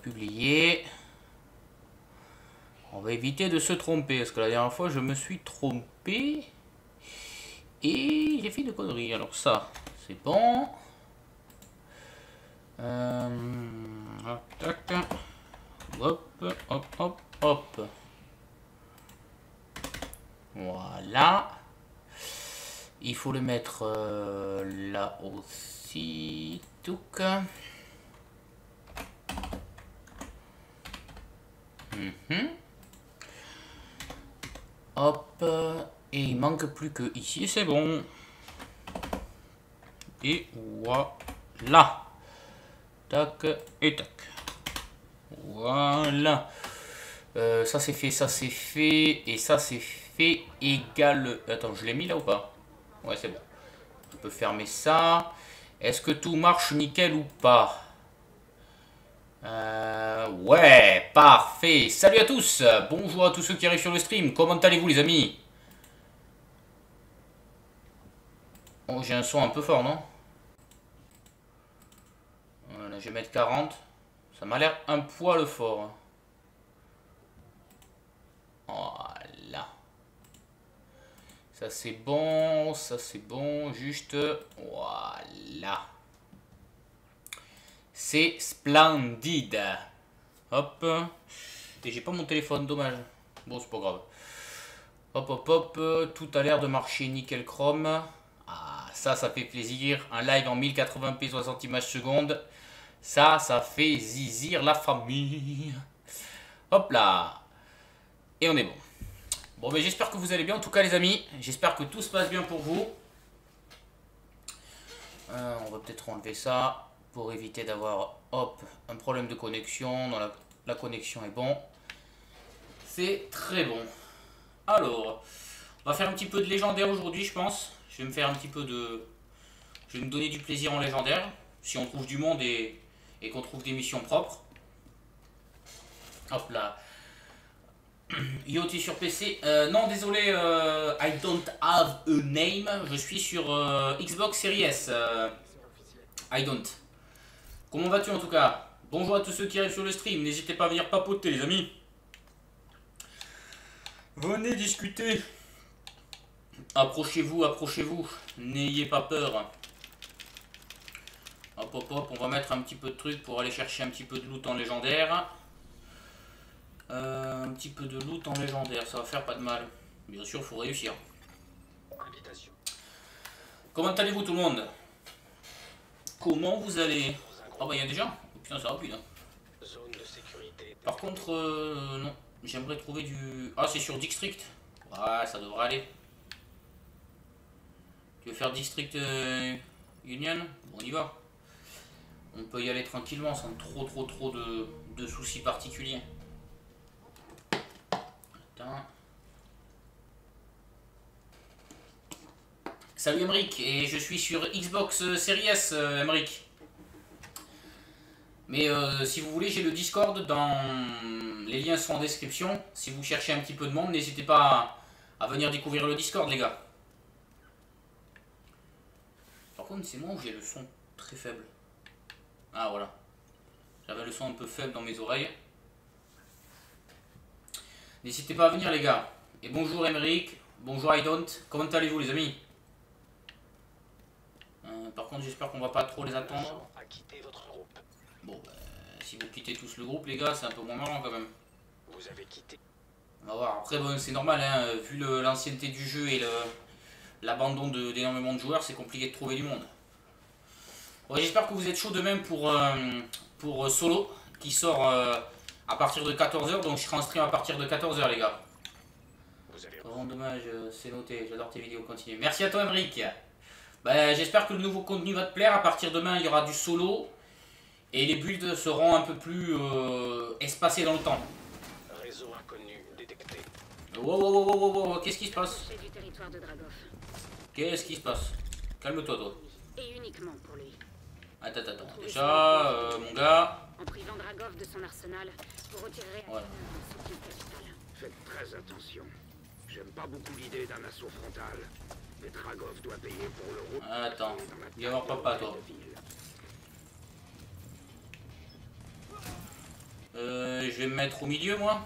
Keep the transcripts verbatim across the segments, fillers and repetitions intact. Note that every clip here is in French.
publier. On va éviter de se tromper, parce que la dernière fois je me suis trompé. Et j'ai fait une connerie. Alors ça, c'est bon. Euh, tac. Hop, hop, hop, hop. Voilà. Il faut le mettre euh, là aussi. Touc. Mm-hmm. Hop. Et il manque plus que ici. C'est bon. Et voilà. Tac et tac. Voilà. Euh, ça c'est fait, ça c'est fait. Et ça c'est fait égal. Attends, je l'ai mis là ou pas? Ouais, c'est bon. On peut fermer ça. Est-ce que tout marche nickel ou pas? euh, Ouais, parfait. Salut à tous. Bonjour à tous ceux qui arrivent sur le stream. Comment allez-vous les amis? Oh, j'ai un son un peu fort, non? Voilà, je vais mettre quarante. Ça m'a l'air un poil fort. Voilà. Ça c'est bon, ça c'est bon, juste voilà. C'est splendide. Hop. Et j'ai pas mon téléphone, dommage. Bon, c'est pas grave. Hop, hop, hop. Tout a l'air de marcher nickel chrome. Ah, ça, ça fait plaisir. Un live en mille quatre-vingts p soixante images secondes. Ça, ça fait zizir la famille. Hop là. Et on est bon. Bon, ben j'espère que vous allez bien. En tout cas, les amis, j'espère que tout se passe bien pour vous. Euh, on va peut-être enlever ça pour éviter d'avoir, hop, un problème de connexion. Non, la, la connexion est bon. C'est très bon. Alors, on va faire un petit peu de légendaire aujourd'hui, je pense. Je vais me faire un petit peu de... Je vais me donner du plaisir en légendaire. Si on trouve du monde et, et qu'on trouve des missions propres. Hop là. Yo, tu es sur P C? euh, Non, désolé, euh, I don't have a name. Je suis sur euh, Xbox Series S. Euh, I don't. Comment vas-tu en tout cas? Bonjour à tous ceux qui arrivent sur le stream. N'hésitez pas à venir papoter, les amis. Venez discuter. Approchez-vous, approchez-vous. N'ayez pas peur. Hop, hop, hop. On va mettre un petit peu de trucs pour aller chercher un petit peu de loot en légendaire. Euh, un petit peu de loot en légendaire, ça va faire pas de mal. Bien sûr, il faut réussir. Comment allez-vous tout le monde? Comment vous allez? Ah bah il y a des gens. Putain, c'est rapide. Hein. Par contre, euh, non. J'aimerais trouver du... Ah, c'est sur District. Ouais, ça devrait aller. Tu veux faire District euh, Union? Bon, on y va. On peut y aller tranquillement sans trop trop trop de, de soucis particuliers. Salut Emric, et je suis sur Xbox Series S, euh, Emric. Mais euh, si vous voulez, j'ai le Discord, dans les liens sont en description. Si vous cherchez un petit peu de monde, n'hésitez pas à, à venir découvrir le Discord, les gars. Par contre, c'est moi où j'ai le son très faible. Ah voilà, j'avais le son un peu faible dans mes oreilles. N'hésitez pas à venir, les gars. Et bonjour Emric, bonjour I don't. Comment allez-vous les amis? euh, Par contre j'espère qu'on va pas trop les attendre. Bon bah, si vous quittez tous le groupe les gars, c'est un peu moins marrant quand même. Vous avez quitté. On va voir, après bon, c'est normal hein, vu l'ancienneté du jeu et l'abandon d'énormément de, de joueurs, c'est compliqué de trouver du monde. Bon, j'espère que vous êtes chaud de même pour, euh, pour euh, Solo, qui sort euh, à partir de quatorze heures, donc je serai en stream à partir de quatorze heures les gars. Vraiment dommage, c'est noté, j'adore tes vidéos, continue. Merci à toi Emric. Bah, j'espère que le nouveau contenu va te plaire, à partir de demain il y aura du solo, et les builds seront un peu plus euh, espacés dans le temps. Réseau inconnu détecté. Wow, wow, wow, wow, wow, wow. Qu'est-ce qui se passe? Qu'est-ce qui se passe? Calme-toi toi. Et uniquement pour lui. Attends, attends, déjà, euh, mon gars... En privant Dragov de son arsenal, vous retirerez ouais. Un assaut capital. Faites très attention. J'aime pas beaucoup l'idée d'un assaut frontal. Mais Dragov doit payer pour le rôle. Attends, viens voir papa toi. je vais me mettre au milieu, moi.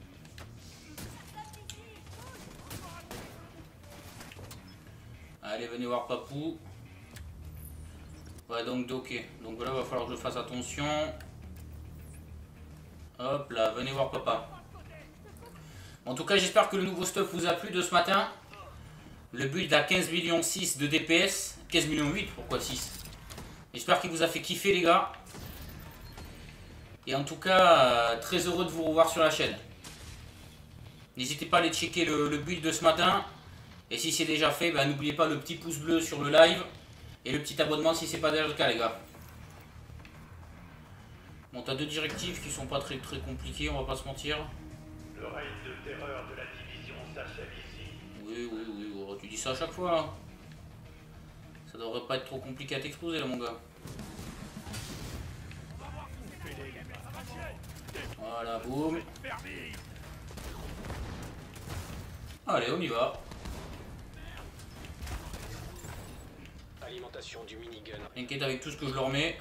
Allez, venez voir Papou. Ouais, donc, ok. Donc là, il va falloir que je fasse attention. Hop là, venez voir Papa. En tout cas, j'espère que le nouveau stuff vous a plu de ce matin. Le build à quinze millions six de D P S. quinze millions huit, pourquoi six? J'espère qu'il vous a fait kiffer, les gars. Et en tout cas, euh, très heureux de vous revoir sur la chaîne. N'hésitez pas à aller checker le, le build de ce matin. Et si c'est déjà fait, bah, n'oubliez pas le petit pouce bleu sur le live. Et le petit abonnement si c'est pas déjà le cas, les gars. Bon, t'as deux directives qui sont pas très très compliquées, on va pas se mentir. Le règne de terreur de la division s'achève ici. Oui, oui, oui, oh, tu dis ça à chaque fois. Hein. Ça devrait pas être trop compliqué à t'exploser là, mon gars. Voilà, boum. Allez, on y va. Alimentation du minigun. Inquiète avec tout ce que je leur mets.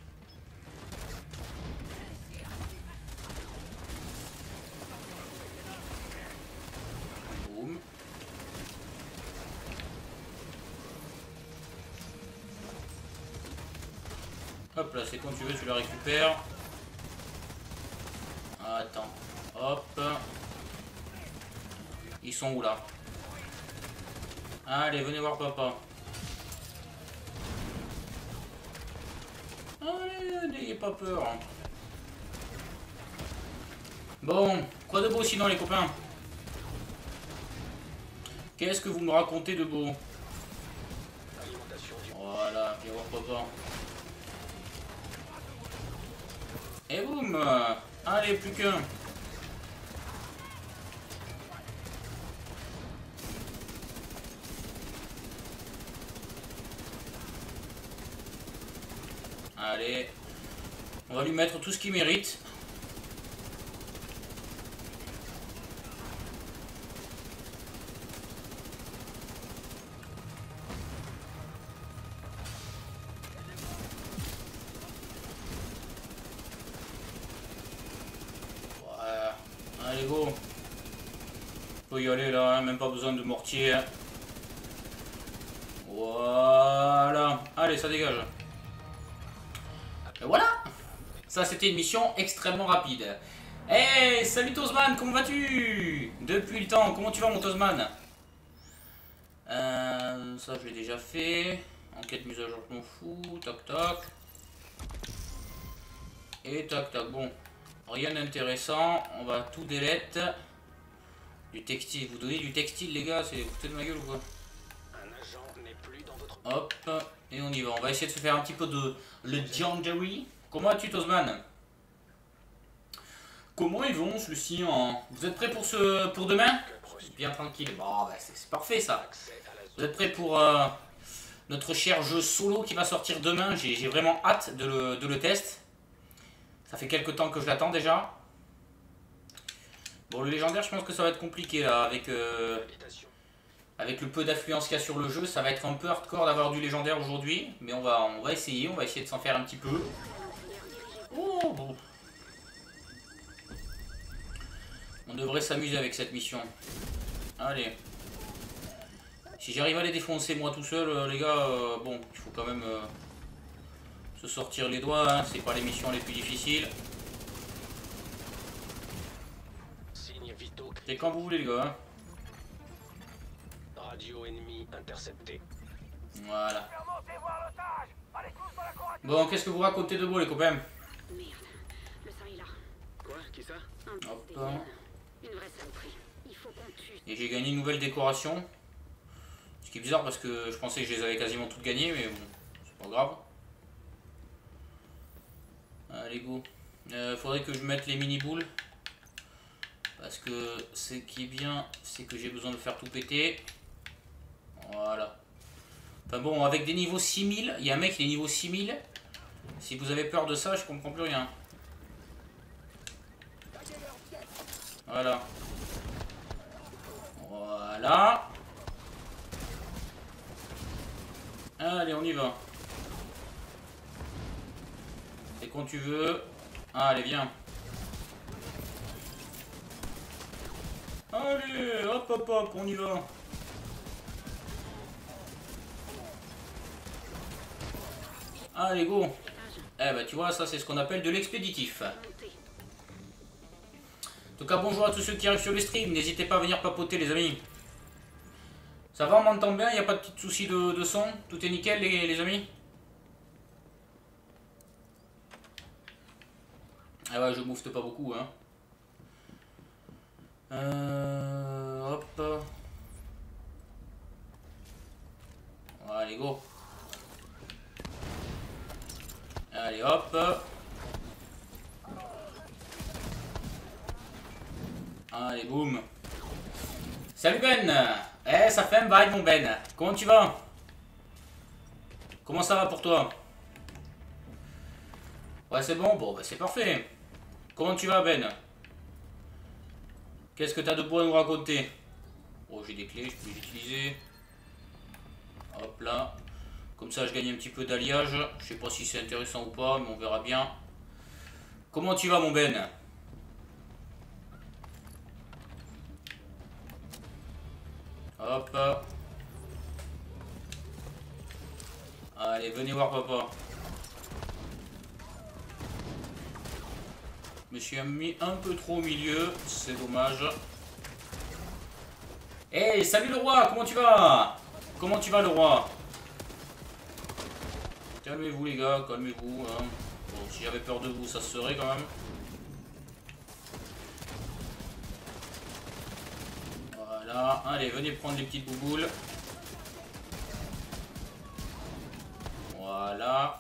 Boum. Hop là, c'est quand tu veux, tu le récupères. Attends. Hop. Ils sont où là? Allez, venez voir Papa. Allez, n'ayez pas peur. Bon, quoi de beau sinon les copains? Qu'est-ce que vous me racontez de beau? Voilà, viens voir Papa. Et boum. Allez, plus qu'un. Allez, on va lui mettre tout ce qu'il mérite. Voilà. Allez, go. On peut y aller là, hein, même pas besoin de mortier. Voilà. Allez, ça dégage. Et voilà. Ça, c'était une mission extrêmement rapide. Hey, salut Tozman, comment vas-tu? Depuis le temps, comment tu vas mon Tozman? euh, Ça, je l'ai déjà fait. Enquête mise à jour, je m'en fous. Tac, tac. Et tac, tac. Bon, rien d'intéressant. On va tout delete. Du textile. Vous donnez du textile, les gars? C'est vous foutez de ma gueule ou quoi? Hop, et on y va. On va essayer de se faire un petit peu de legendary. Comment vas-tu, Tozman? Comment ils vont, celui-ci en... Vous êtes prêts pour ce pour demain? Bien tranquille. Bon, bah, c'est parfait ça. Vous êtes prêts pour euh, notre cher jeu solo qui va sortir demain? J'ai vraiment hâte de le, de le test. Ça fait quelques temps que je l'attends déjà. Bon, le légendaire, je pense que ça va être compliqué là avec. Euh, Avec le peu d'affluence qu'il y a sur le jeu, ça va être un peu hardcore d'avoir du légendaire aujourd'hui. Mais on va, on va essayer, on va essayer de s'en faire un petit peu. Oh, bon. On devrait s'amuser avec cette mission. Allez. Si j'arrive à les défoncer moi tout seul, euh, les gars, euh, bon, il faut quand même euh, se sortir les doigts. Hein, c'est pas les missions les plus difficiles. C'est quand vous voulez, les gars. Hein. Radio ennemi intercepté. Voilà. Bon, qu'est-ce que vous racontez de beau, les copains? Merde, le sang est là. Quoi? Qui ça? Hop. Une vraie saloperie. Il faut qu'on tue. Et j'ai gagné une nouvelle décoration. Ce qui est bizarre parce que je pensais que je les avais quasiment toutes gagnées, mais bon, c'est pas grave. Allez, go. Euh, faudrait que je mette les mini-boules. Parce que ce qui est bien, c'est que j'ai besoin de faire tout péter. Voilà. Enfin bon, avec des niveaux six mille, il y a un mec qui est niveau six mille. Si vous avez peur de ça, je comprends plus rien. Voilà. Voilà. Allez, on y va. Et quand tu veux. Allez, viens. Allez, hop hop hop, on y va. Allez, go. Eh ben tu vois, ça c'est ce qu'on appelle de l'expéditif. En tout cas, bonjour à tous ceux qui arrivent sur le stream. N'hésitez pas à venir papoter les amis. Ça va, on m'entend bien, il n'y a pas de petits soucis de, de son. Tout est nickel les, les amis. Ah ouais, je moufte pas beaucoup hein. Euh, hop. Allez, go. Allez, hop. Allez, boum. Salut Ben. Eh, ça fait un bail mon Ben. Comment tu vas? Comment ça va pour toi? Ouais, c'est bon. Bon, bah c'est parfait. Comment tu vas Ben? Qu'est-ce que tu as de beau à nous raconter? Oh, j'ai des clés, je peux les utiliser. Hop là. Comme ça, je gagne un petit peu d'alliage. Je sais pas si c'est intéressant ou pas, mais on verra bien. Comment tu vas, mon Ben? Hop. Allez, venez voir papa. Je me suis mis un peu trop au milieu, c'est dommage. Hey, salut le roi, comment tu vas? Comment tu vas le roi? Calmez-vous les gars, calmez-vous. Hein. Bon, si j'avais peur de vous, ça se serait quand même. Voilà, allez, venez prendre les petites bouboules. Voilà.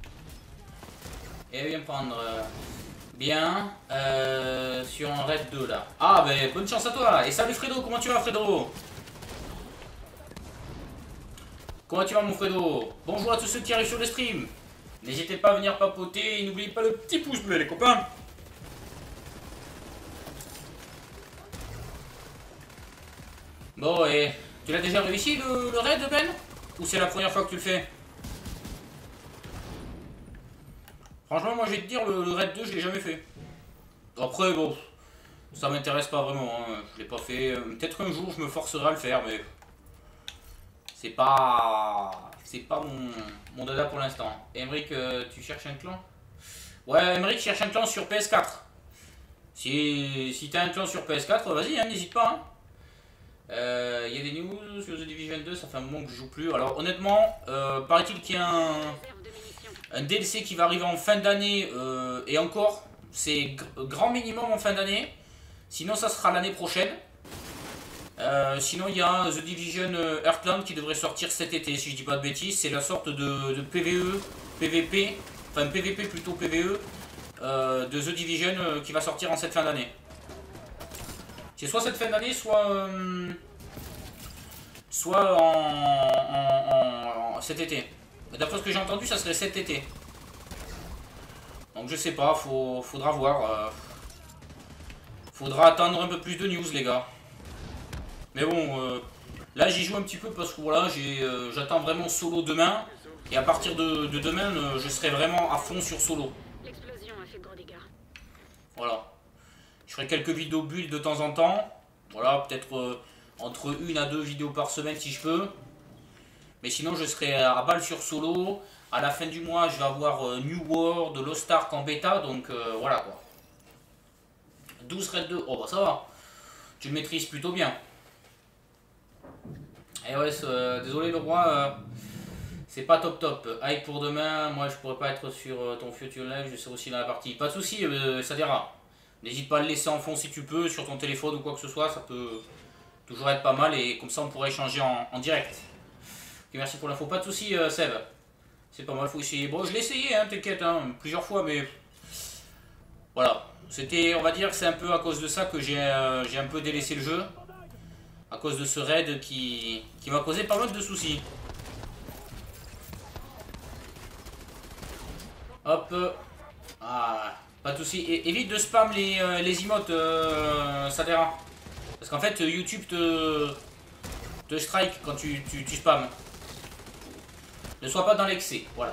Et viens prendre... Euh... Bien, euh, sur un raid deux là. Ah, ben bonne chance à toi. Et salut Fredo, comment tu vas Fredo? Comment tu vas mon Fredo? Bonjour à tous ceux qui arrivent sur le stream. N'hésitez pas à venir papoter et n'oubliez pas le petit pouce bleu les copains. Bon, et tu l'as déjà réussi le, le raid Ben? Ou c'est la première fois que tu le fais? Franchement, moi je vais te dire, le, le raid deux, je l'ai jamais fait. Après, bon, ça m'intéresse pas vraiment, hein. Je l'ai pas fait. Peut-être un jour je me forcerai à le faire, mais c'est pas, c'est pas mon, mon dada pour l'instant. Emeric, euh, tu cherches un clan? Ouais, Emeric cherche un clan sur P S quatre. Si, si t'as un clan sur P S quatre, vas-y, hein, n'hésite pas. Hein. Euh, y a des news sur The Division deux, ça fait un moment que je joue plus. Alors honnêtement, euh, paraît-il qu'il y a un, un D L C qui va arriver en fin d'année euh, et encore, c'est grand minimum en fin d'année. Sinon ça sera l'année prochaine. Euh, sinon il y a The Division Heartland qui devrait sortir cet été si je dis pas de bêtises. C'est la sorte de, de P V E, P V P, enfin P V P plutôt P V E euh, de The Division euh, qui va sortir en cette fin d'année. C'est soit cette fin d'année, soit, euh, soit en, en, en cet été. D'après ce que j'ai entendu, ça serait cet été. Donc je sais pas, faut, faudra voir. Euh, faudra attendre un peu plus de news les gars. Mais bon, euh, là j'y joue un petit peu parce que voilà, euh, j'attends vraiment solo demain. Et à partir de, de demain, euh, je serai vraiment à fond sur solo. L'explosion a fait gros dégâts. Voilà. Je ferai quelques vidéos build de temps en temps. Voilà, peut-être euh, entre une à deux vidéos par semaine si je peux. Mais sinon, je serai à balle sur solo. À la fin du mois, je vais avoir euh, New World, Lost Ark en bêta. Donc euh, voilà quoi. douze raid deux. Oh bah ça va. Tu le maîtrises plutôt bien. Et ouais, euh, désolé le roi. Euh, C'est pas top top. Hype pour demain. Moi, je pourrais pas être sur euh, ton futur live. Je serai aussi dans la partie. Pas de soucis, euh, ça dira. N'hésite pas à le laisser en fond si tu peux, sur ton téléphone ou quoi que ce soit, ça peut toujours être pas mal et comme ça on pourrait échanger en, en direct. Okay, merci pour l'info, pas de soucis euh, Seb. C'est pas mal, faut essayer. Bon, je l'ai essayé, hein, t'inquiète, hein, plusieurs fois, mais voilà. C'était, on va dire que c'est un peu à cause de ça que j'ai euh, j'ai un peu délaissé le jeu. À cause de ce raid qui, qui m'a causé pas mal de soucis. Hop. Ah. Pas de soucis, évite de spam les, euh, les emotes, euh, Sadera. Parce qu'en fait, YouTube te, te strike quand tu, tu, tu spams. Ne sois pas dans l'excès, voilà.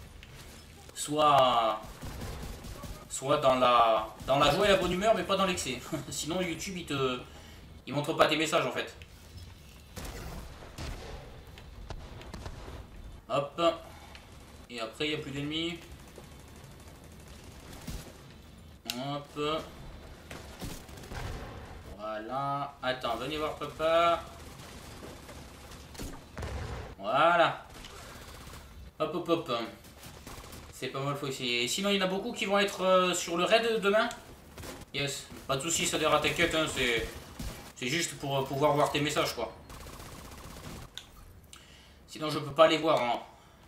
Soit, soit dans la, dans la joie et la bonne humeur, mais pas dans l'excès. Sinon, YouTube, il te, il montre pas tes messages en fait. Hop. Et après, il n'y a plus d'ennemis. Hop. Voilà. Attends, venez voir papa. Voilà. Hop, hop, hop. C'est pas mal, faut essayer. Et sinon, il y en a beaucoup qui vont être euh, sur le raid demain. Yes. Pas de soucis, ça déra, t'inquiète. Hein, c'est juste pour euh, pouvoir voir tes messages, quoi. Sinon, je peux pas les voir. Hein.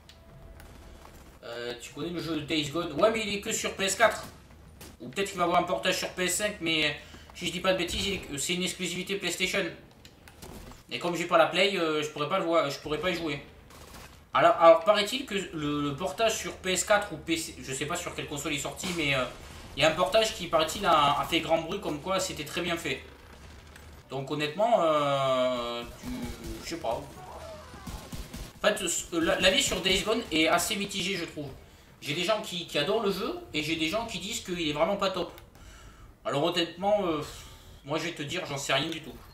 Euh, tu connais le jeu de Days Gone? Ouais, mais il est que sur P S quatre. Ou peut-être qu'il va avoir un portage sur P S cinq, mais si je dis pas de bêtises, c'est une exclusivité PlayStation. Et comme j'ai pas la Play, euh, je pourrais pas le voir, je pourrais pas y jouer. Alors, alors paraît-il que le, le portage sur P S quatre ou P C, je sais pas sur quelle console il est sorti, mais il euh, y a un portage qui paraît-il a, a fait grand bruit comme quoi c'était très bien fait. Donc honnêtement, euh, tu, je sais pas. En fait, l'avis sur Days Gone est assez mitigé, je trouve. J'ai des gens qui, qui adorent le jeu et j'ai des gens qui disent qu'il est vraiment pas top. Alors honnêtement, euh, moi je vais te dire, j'en sais rien du tout.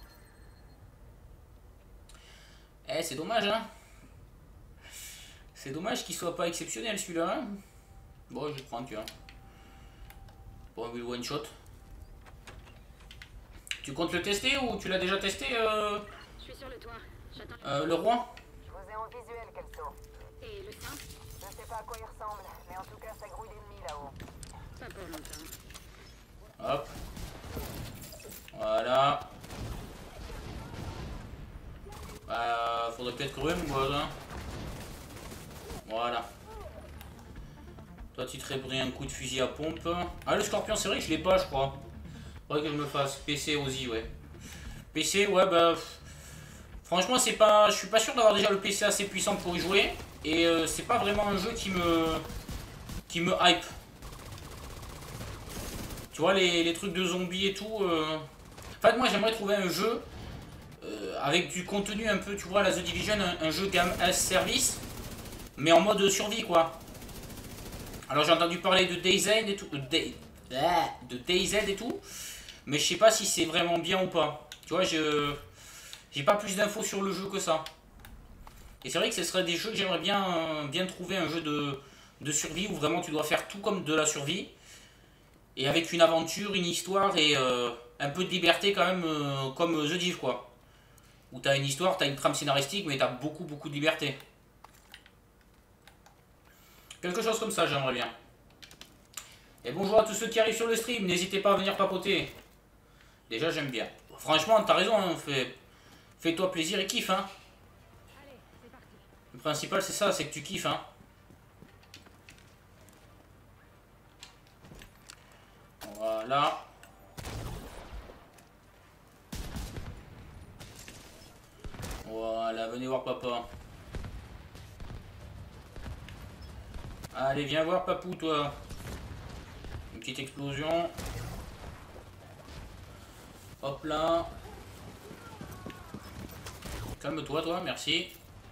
Eh, c'est dommage, hein. C'est dommage qu'il soit pas exceptionnel celui-là. Hein. Bon, je vais prendre, tu vois. Pour un one shot. Tu comptes le tester ou tu l'as déjà testé euh, Je suis sur le toit. J'attends. Euh, le roi? Je vous ai en visuel, Kelso. Et le sein? Je sais pas à quoi il ressemble, mais en tout cas, ça grouille d'ennemis là-haut. Pas pour longtemps. Hop. Voilà. Bah, faudrait peut-être crever, mon gars, hein. Voilà. Toi, tu te serais pris un coup de fusil à pompe. Ah, le scorpion, c'est vrai que je l'ai pas, je crois. Faudrait que je me fasse P C aussi, ouais. P C, ouais, bah... Franchement, c'est pas... Je suis pas sûr d'avoir déjà le P C assez puissant pour y jouer. Et euh, c'est pas vraiment un jeu qui me... qui me hype. Tu vois, les, les trucs de zombies et tout... Euh... En fait, moi, j'aimerais trouver un jeu... Euh, avec du contenu un peu, tu vois, la The Division, un, un jeu gamme as service. Mais en mode survie, quoi. Alors, j'ai entendu parler de DayZ et tout... De, de DayZ et tout. Mais je sais pas si c'est vraiment bien ou pas. Tu vois, je... J'ai pas plus d'infos sur le jeu que ça. Et c'est vrai que ce serait des jeux que j'aimerais bien, euh, bien trouver, un jeu de, de survie où vraiment tu dois faire tout comme de la survie. Et avec une aventure, une histoire et euh, un peu de liberté quand même, euh, comme The Div, quoi. Où t'as une histoire, t'as une trame scénaristique, mais t'as beaucoup, beaucoup de liberté. Quelque chose comme ça, j'aimerais bien. Et bonjour à tous ceux qui arrivent sur le stream, n'hésitez pas à venir papoter. Déjà, j'aime bien. Franchement, t'as raison, hein, fais... fais-toi plaisir et kiffe, hein. Le principal, c'est ça, c'est que tu kiffes, hein. Voilà. Voilà, venez voir papa. Allez, viens voir papou, toi. Une petite explosion. Hop là. Calme-toi, toi, merci.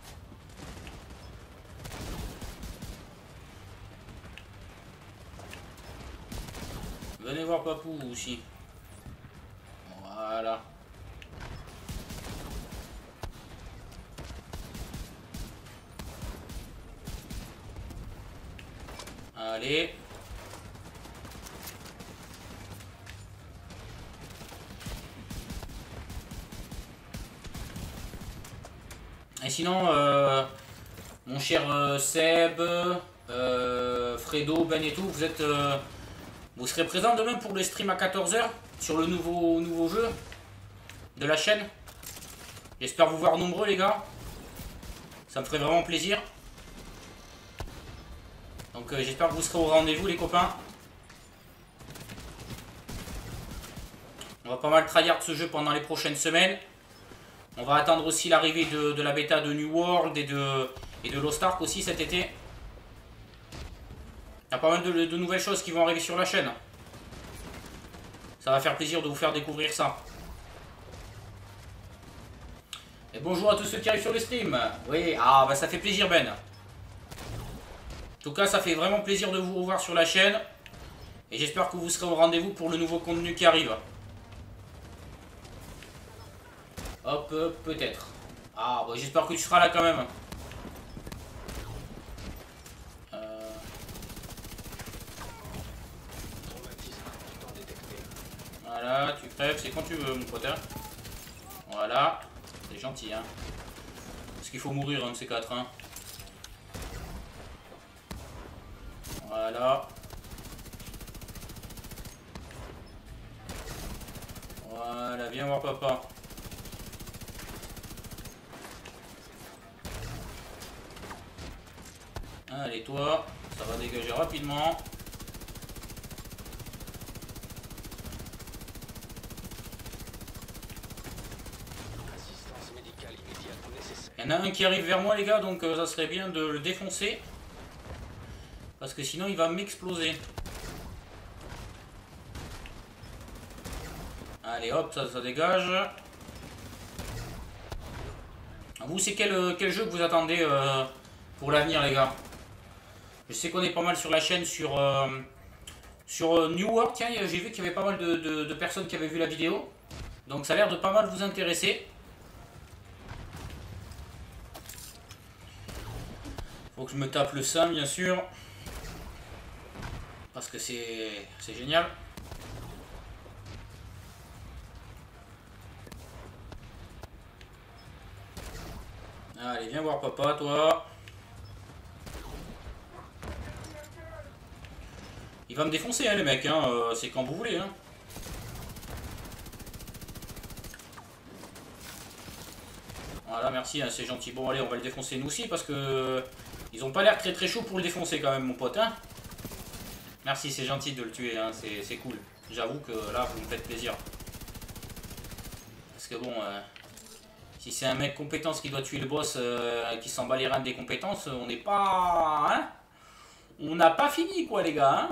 Venez voir papou aussi. Voilà. Allez. Et sinon, euh, mon cher euh, Seb, euh, Fredo, Ben et tout, vous êtes, euh, vous serez présents demain pour le stream à quatorze heures sur le nouveau, nouveau jeu de la chaîne. J'espère vous voir nombreux, les gars. Ça me ferait vraiment plaisir. Donc euh, j'espère que vous serez au rendez-vous, les copains. On va pas mal tryhard ce jeu pendant les prochaines semaines. On va attendre aussi l'arrivée de, de la bêta de New World et de, et de Lost Ark aussi cet été. Il y a pas mal de, de nouvelles choses qui vont arriver sur la chaîne. Ça va faire plaisir de vous faire découvrir ça. Et bonjour à tous ceux qui arrivent sur le stream. Oui, ah bah ça fait plaisir, Ben. En tout cas, ça fait vraiment plaisir de vous revoir sur la chaîne. Et j'espère que vous serez au rendez-vous pour le nouveau contenu qui arrive. Hop, euh, peut-être. Ah, bah, j'espère que tu seras là quand même. Euh... Voilà, tu crèves, c'est quand tu veux, mon pote. Hein. Voilà, c'est gentil, hein. Parce qu'il faut mourir, un de ces quatre, hein. Voilà. Voilà, viens voir papa. Allez, toi, ça va dégager rapidement. Il y en a un qui arrive vers moi, les gars, donc euh, ça serait bien de le défoncer. Parce que sinon, il va m'exploser. Allez, hop, ça, ça dégage. Vous, c'est quel, quel jeu que vous attendez euh, pour l'avenir, les gars? Je sais qu'on est pas mal sur la chaîne sur, euh, sur euh, New World. Tiens, j'ai vu qu'il y avait pas mal de, de, de personnes qui avaient vu la vidéo. Donc ça a l'air de pas mal vous intéresser. Faut que je me tape le Sam, bien sûr. Parce que c'est c'est génial. Allez, viens voir papa, toi. Il va me défoncer, hein, les mecs. Hein. Euh, c'est quand vous voulez. Hein. Voilà, merci, hein, c'est gentil. Bon, allez, on va le défoncer nous aussi parce que ils ont pas l'air très très chaud pour le défoncer quand même, mon pote. Hein. Merci, c'est gentil de le tuer, hein, c'est cool. J'avoue que là, vous me faites plaisir. Parce que bon, euh, si c'est un mec compétence qui doit tuer le boss, euh, qui s'en bat les reins des compétences, on n'est pas... Hein, on n'a pas fini, quoi, les gars. Hein.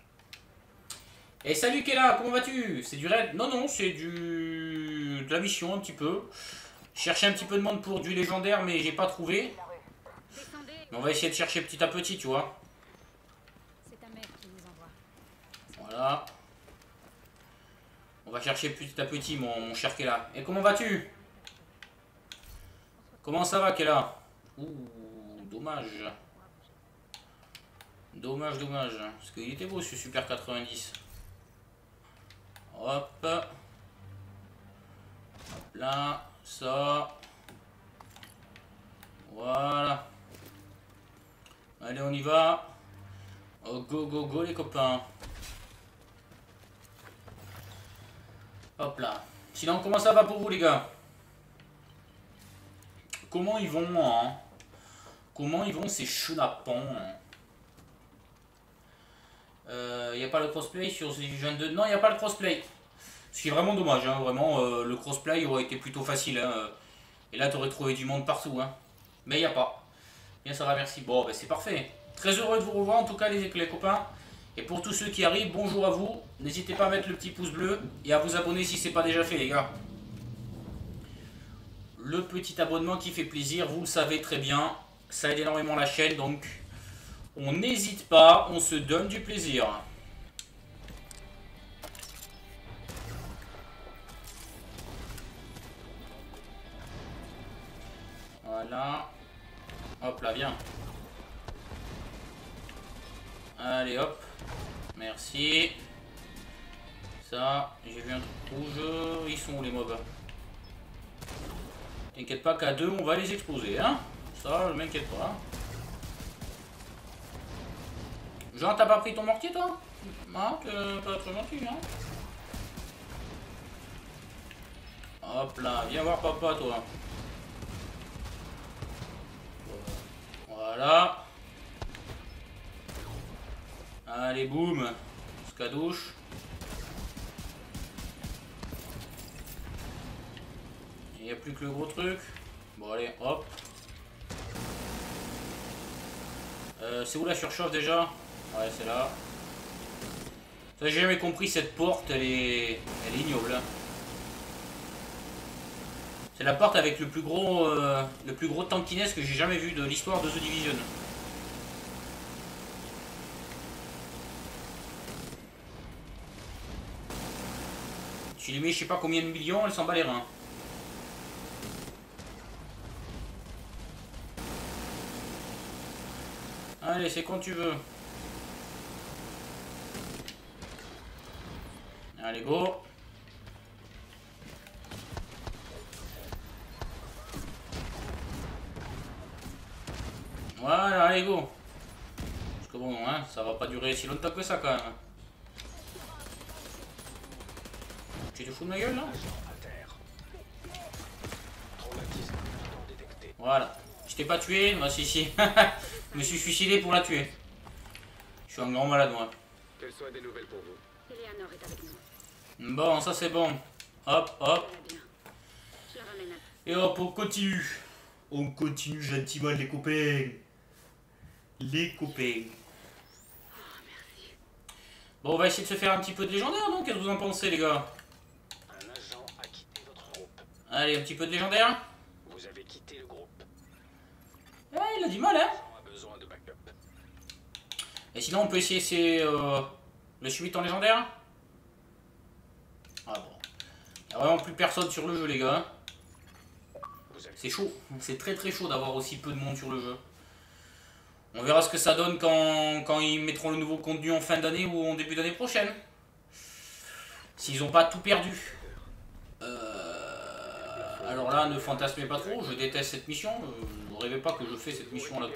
Et salut, Kella, comment vas-tu? C'est du raid? Non, non, c'est du... de la mission, un petit peu. Chercher un petit peu de monde pour du légendaire, mais j'ai pas trouvé. Mais on va essayer de chercher petit à petit, tu vois. Voilà. On va chercher petit à petit, mon, mon cher Kella. Et comment vas-tu? Comment ça va, Kella? Ouh, dommage. Dommage, dommage. Parce qu'il était beau, ce Super quatre-vingt-dix. Hop. Hop là. Ça. Voilà. Allez, on y va. Oh, go, go, go, les copains. Hop là. Sinon, comment ça va pour vous, les gars? Comment ils vont, hein? Comment ils vont, ces chenapans? Il euh, n'y a pas le crossplay sur The Division deux? Non, il n'y a pas le crossplay. Ce qui est vraiment dommage, hein, vraiment. Euh, le crossplay aurait été plutôt facile. Hein, et là, tu aurais trouvé du monde partout. Hein. Mais il n'y a pas. Bien, ça va, merci. Bon, ben, c'est parfait. Très heureux de vous revoir, en tout cas, les, les copains. Et pour tous ceux qui arrivent, bonjour à vous. N'hésitez pas à mettre le petit pouce bleu et à vous abonner si ce n'est pas déjà fait, les gars. Le petit abonnement qui fait plaisir, vous le savez très bien. Ça aide énormément la chaîne, donc on n'hésite pas, on se donne du plaisir. Voilà. Hop là, viens. Allez, hop. Merci. Ça, j'ai vu un truc rouge. Ils sont où les mobs? T'inquiète pas qu'à deux, on va les exploser, hein. Ça, je m'inquiète pas. Jean, t'as pas pris ton mortier, toi? Non, t'es pas très gentil, hein. Hop là, viens voir papa, toi. Voilà. Allez, boum. Scadouche. Il n'y a plus que le gros truc. Bon, allez, hop. Euh, c'est où la surchauffe déjà? Ouais, c'est là. Ça, j'ai jamais compris cette porte, elle est, elle est ignoble. C'est la porte avec le plus gros, euh, le plus gros tankiness que j'ai jamais vu de l'histoire de The Division. Tu lui mets je sais pas combien de millions, elle s'en bat les reins. Allez, c'est quand tu veux. Allez, go. Voilà, allez, go. Parce que bon, hein, ça va pas durer si longtemps que ça quand même. Tu te fous de ma gueule là? Voilà. Je t'ai pas tué, moi si si. Je me suis suicidé pour la tuer. Je suis un grand malade moi. Quelles sont des nouvelles pour vous? Eleanor est avec nous. Bon, ça c'est bon. Hop, hop. Très bien. Je la ramène à... Et hop, on continue. On continue gentiment les copains. Les copains. Bon, on va essayer de se faire un petit peu de légendaire, donc qu'est-ce que vous en pensez les gars? Un agent a quitté votre groupe. Allez, un petit peu de légendaire. Vous avez quitté le groupe. Ouais, il a du mal, hein. On a besoin de backup. Et sinon, on peut essayer c'est, euh, le suite en légendaire. Ah bon. Il n'y a vraiment plus personne sur le jeu, les gars. C'est chaud. C'est très très chaud d'avoir aussi peu de monde sur le jeu. On verra ce que ça donne quand, quand ils mettront le nouveau contenu en fin d'année ou en début d'année prochaine. S'ils n'ont pas tout perdu. Euh, alors là, ne fantasmez pas trop. Je déteste cette mission. Euh, ne rêvez pas que je fais cette mission là.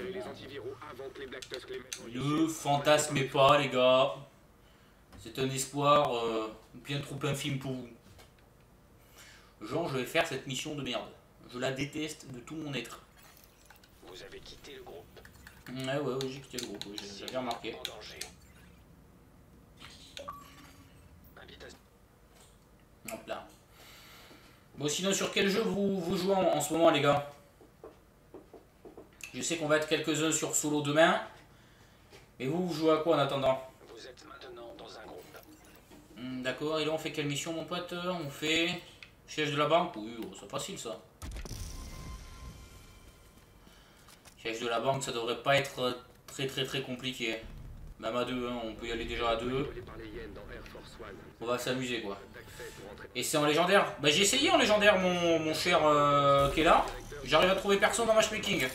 Ne fantasmez pas, les gars. C'est un espoir euh, bien trop infime pour vous. Genre, je vais faire cette mission de merde. Je la déteste de tout mon être. Vous avez quitté le groupe. Ouais, ouais, ouais, j'ai quitté le groupe, oui, j'avais remarqué. En danger. Invitation. Hop là. Bon, sinon, sur quel jeu vous, vous jouez en, en ce moment, les gars? Je sais qu'on va être quelques-uns sur solo demain. Mais vous, vous jouez à quoi en attendant? Vous êtes maintenant dans un groupe. Hmm, d'accord, et là, on fait quelle mission, mon pote? On fait... Siège de la banque? Oui, oh, c'est facile, ça. Siège de la banque, ça devrait pas être très très très compliqué. Même à deux, hein, on peut y aller déjà à deux. On va s'amuser quoi. Et c'est en légendaire. Bah j'ai essayé en légendaire mon, mon cher euh, qui est là. J'arrive à trouver personne dans matchmaking.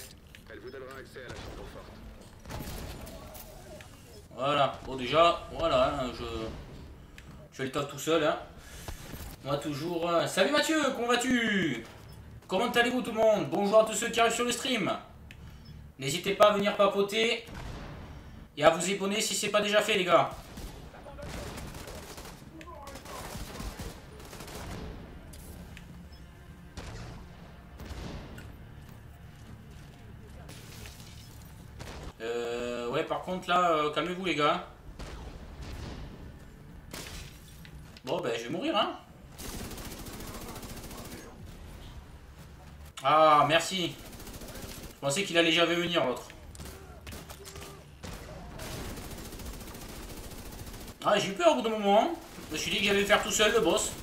Voilà, bon déjà, voilà, hein, je, je fais le taf tout seul. Hein. Moi toujours... Euh... Salut Mathieu, comment vas-tu? Comment allez-vous tout le monde? Bonjour à tous ceux qui arrivent sur le stream. N'hésitez pas à venir papoter et à vous abonner si c'est pas déjà fait les gars. Euh, ouais par contre là, euh, calmez-vous les gars. Bon ben je vais mourir hein. Ah merci. Je pensais qu'il allait jamais venir l'autre. Ah j'ai eu peur au bout d'un moment. Hein. Je me suis dit que j'allais le faire tout seul le boss.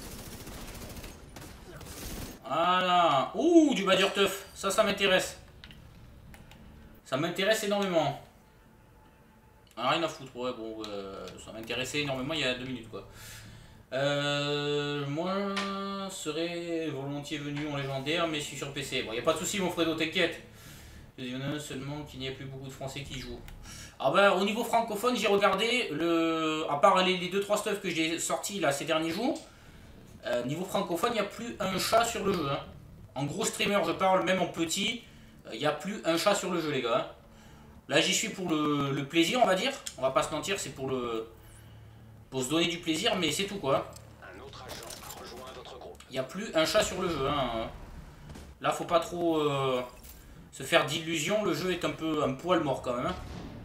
Voilà. Ouh du Badger Tough. Ça ça m'intéresse. Ça m'intéresse énormément. Ah, rien à foutre. Ouais bon euh, ça m'intéressait énormément il y a deux minutes quoi. Euh, moi serais volontiers venu en légendaire mais je suis sur P C. Bon y a pas de souci mon Fredo t'inquiète. Il y en a seulement qu'il n'y a plus beaucoup de Français qui jouent. Ah bah au niveau francophone j'ai regardé le. À part les, les deux trois stuff que j'ai sortis là ces derniers jours. Euh, niveau francophone il n'y a plus un chat sur le jeu. Hein. En gros streamer je parle même en petit. Il euh, n'y a plus un chat sur le jeu les gars. Hein. Là j'y suis pour le, le plaisir on va dire. On va pas se mentir c'est pour le. Pour se donner du plaisir mais c'est tout quoi. Un autre agent a rejoint votre groupe. Il n'y a plus un chat sur le jeu. Hein. Là faut pas trop. Euh... Se faire d'illusions, le jeu est un peu un poil mort quand même. Hein.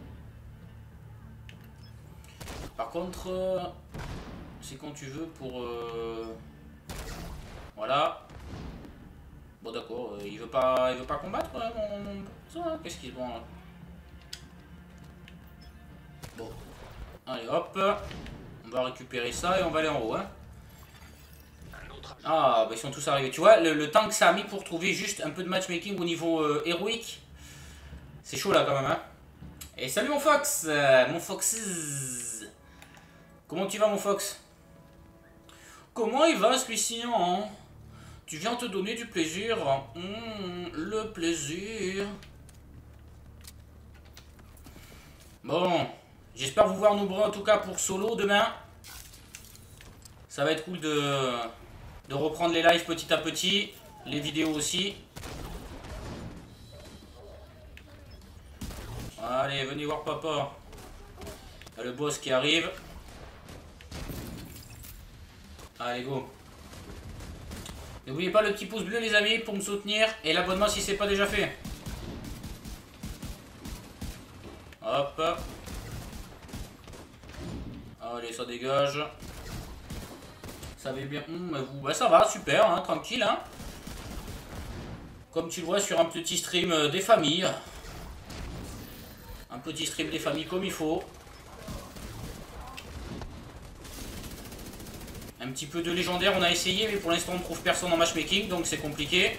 Par contre, euh, c'est quand tu veux pour... Euh, voilà. Bon d'accord, euh, il veut pas il veut pas combattre euh, mon, mon... ça, qu'est-ce qu'il se prend là? Bon. Allez hop. On va récupérer ça et on va aller en haut. Hein. Ah, bah ils sont tous arrivés. Tu vois, le, le temps que ça a mis pour trouver juste un peu de matchmaking au niveau euh, héroïque, c'est chaud là quand même. Hein. Et salut mon Fox, euh, mon Fox. Comment tu vas mon Fox? Comment il va celui-ci hein? Tu viens te donner du plaisir. Mmh, le plaisir. Bon, j'espère vous voir nombreux en tout cas pour solo demain. Ça va être cool de, de reprendre les lives petit à petit, les vidéos aussi. Allez, venez voir papa. Le boss qui arrive. Allez, go. N'oubliez pas le petit pouce bleu les amis pour me soutenir et l'abonnement si c'est pas déjà fait. Hop. Allez, ça dégage. Ça va bien. Mmh, vous... bah, ça va, super, hein, tranquille. Hein. Comme tu le vois sur un petit stream euh, des familles. Un petit stream des familles comme il faut. Un petit peu de légendaire, on a essayé, mais pour l'instant on ne trouve personne en matchmaking, donc c'est compliqué.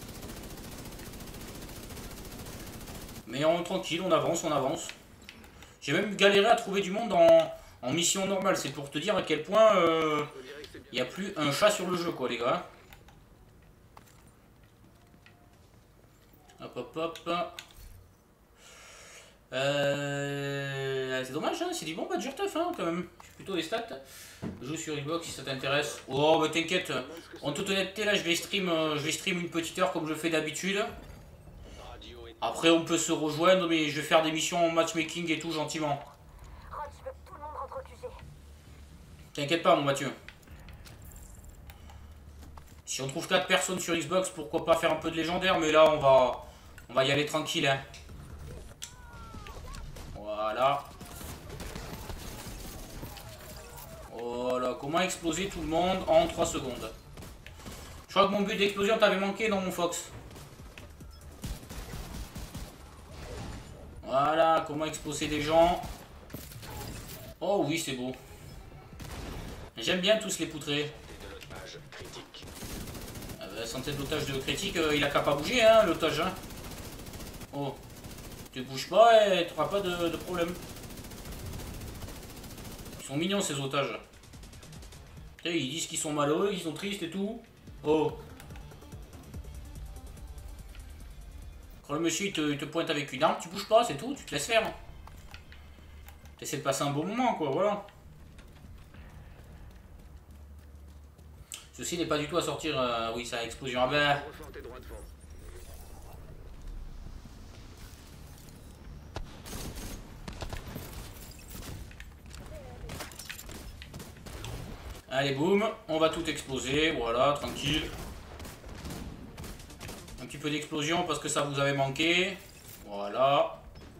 Mais on tranquille, on avance, on avance. J'ai même galéré à trouver du monde en, en mission normale, c'est pour te dire à quel point il euh, n'y a plus un chat sur le jeu, quoi, les gars. Hop, hop, hop. Euh, c'est dommage, hein, c'est du bon badger tough, hein, quand même. Je suis plutôt des stats. Joue sur Xbox si ça t'intéresse. Oh, bah t'inquiète. En toute honnêteté, là, je vais stream, euh, je vais stream une petite heure comme je fais d'habitude. Après, on peut se rejoindre, mais je vais faire des missions en matchmaking et tout gentiment. T'inquiète pas, mon Mathieu. Si on trouve quatre personnes sur Xbox, pourquoi pas faire un peu de légendaire, mais là, on va, on va y aller tranquille, hein. Voilà. Voilà, comment exploser tout le monde en trois secondes. Je crois que mon but d'explosion t'avait manqué dans mon Fox. Voilà, comment exploser des gens. Oh oui, c'est beau. J'aime bien tous les poutrés. Ah bah, santé d'otage de critique, euh, il a qu'à pas bouger, hein, l'otage. Hein. Oh. Tu bouges pas et tu n'auras pas de, de problème. Ils sont mignons ces otages. Ils disent qu'ils sont malheureux, qu'ils sont tristes et tout. Oh. Quand le monsieur il te, il te pointe avec une arme, tu bouges pas, c'est tout, tu te laisses faire. Tu essaies de passer un bon moment, quoi, voilà. Ceci n'est pas du tout à sortir. Euh, oui, ça a explosion. Ah ben. Allez, boum, on va tout exploser, voilà, tranquille. Un petit peu d'explosion parce que ça vous avait manqué. Voilà.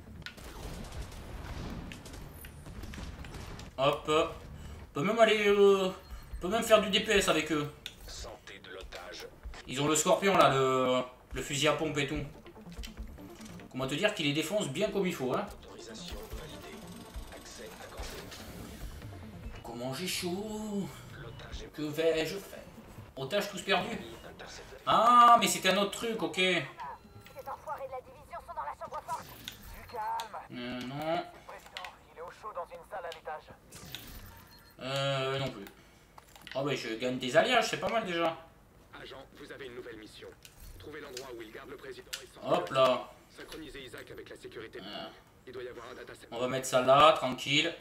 Hop. On peut même aller... Euh, on peut même faire du D P S avec eux. Ils ont le scorpion là, le, le fusil à pompe et tout. Comment te dire qu'il les défonce bien comme il faut, hein. Comment j'ai chaud. Que vais-je faire? Otages tous perdus. Ah, mais c'était un autre truc, ok. Ces enfoirés de la division sont dans la chambre forte. Du calme. Euh, non. Président, il est au chaud dans une salle à l'étage. Euh, non plus. Oh, bah, je gagne des alliages, c'est pas mal déjà. Agent, vous avez une nouvelle mission. Trouvez l'endroit où il garde le président et son... Hop là. Synchronisez Isaac avec la sécurité. Euh, Il doit y avoir un data center. on va mettre ça là, tranquille.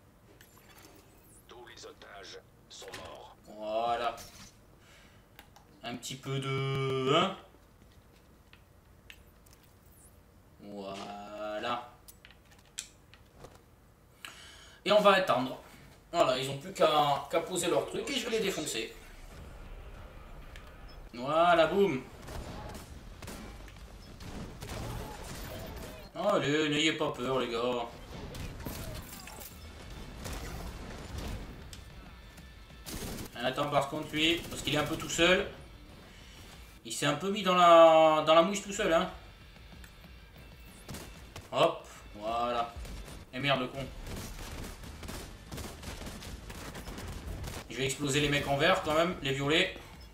Tous les otages sont morts. Voilà. Un petit peu de... Hein, voilà. Et on va attendre. Voilà, ils ont plus qu'à qu'à poser leur truc et je vais les défoncer. Voilà, boum. Allez, n'ayez pas peur les gars. Attends, par contre lui, parce qu'il est un peu tout seul. Il s'est un peu mis dans la dans la mouche tout seul, hein. Hop, voilà. Et merde, le con. Je vais exploser les mecs en vert quand même, les violets.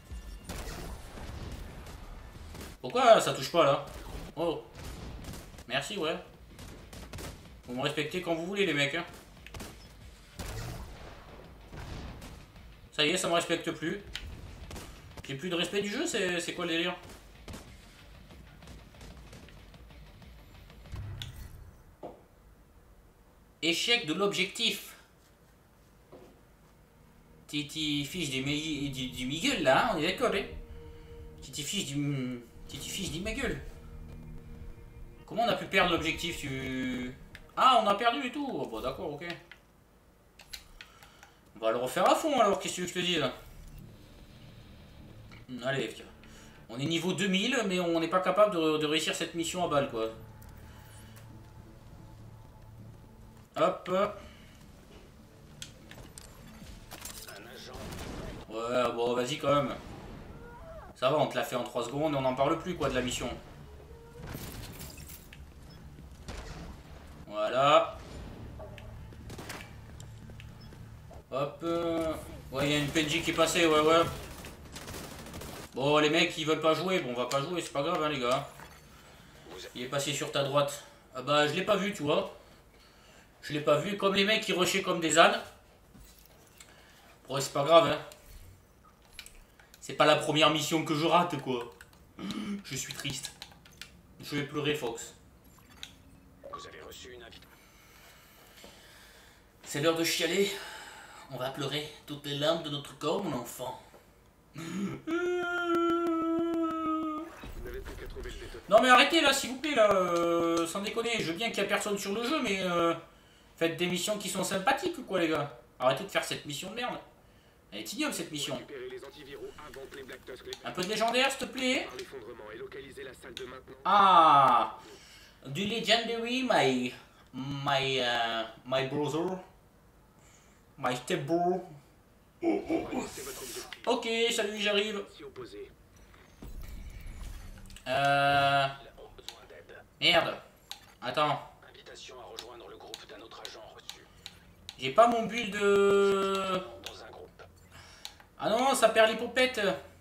Pourquoi ça touche pas là? Oh. Merci, ouais. Vous me respectez quand vous voulez les mecs, hein. Ça y est, ça me respecte plus. J'ai plus de respect du jeu, c'est quoi le délire? Échec de l'objectif. Titi fiche du, du, du Miguel là, hein, on est d'accord, hein. Titi fiche du... Titi fiche du Miguel. Comment on a pu perdre l'objectif, tu... Ah, on a perdu et tout. Oh, bon, d'accord, ok. On va le refaire à fond alors, qu'est-ce que tu veux que je te dise? Allez, tiens. On est niveau deux mille, mais on n'est pas capable de, de réussir cette mission à balle, quoi. Hop. Ouais, bon, vas-y quand même. Ça va, on te l'a fait en trois secondes et on n'en parle plus, quoi, de la mission. Voilà. Hop. Ouais, il y a une P N J qui est passée, ouais, ouais. Bon, les mecs, ils veulent pas jouer. Bon, on va pas jouer, c'est pas grave, hein, les gars. Il est passé sur ta droite. Ah bah, je l'ai pas vu, tu vois. Je l'ai pas vu. Comme les mecs, ils rushaient comme des ânes. Bon, c'est pas grave, hein. C'est pas la première mission que je rate, quoi. Je suis triste. Je vais pleurer, Fox. Vous avez reçu une invitation. C'est l'heure de chialer. On va pleurer toutes les larmes de notre corps, mon enfant. Non mais arrêtez là, s'il vous plaît, là, euh, sans déconner. Je veux bien qu'il n'y a personne sur le jeu, mais euh, faites des missions qui sont sympathiques, quoi, les gars. Arrêtez de faire cette mission de merde. Elle est ignoble, cette mission. Un peu de légendaire, s'il te plaît. Ah, du legendary, my, my, uh, my brother, my step bro. Ok, salut, j'arrive. Euh... Merde. Attends. Invitation à rejoindre le groupe d'un autre agent reçu. J'ai pas mon build de... Dans un groupe. Ah non, ça perd l'hypopète.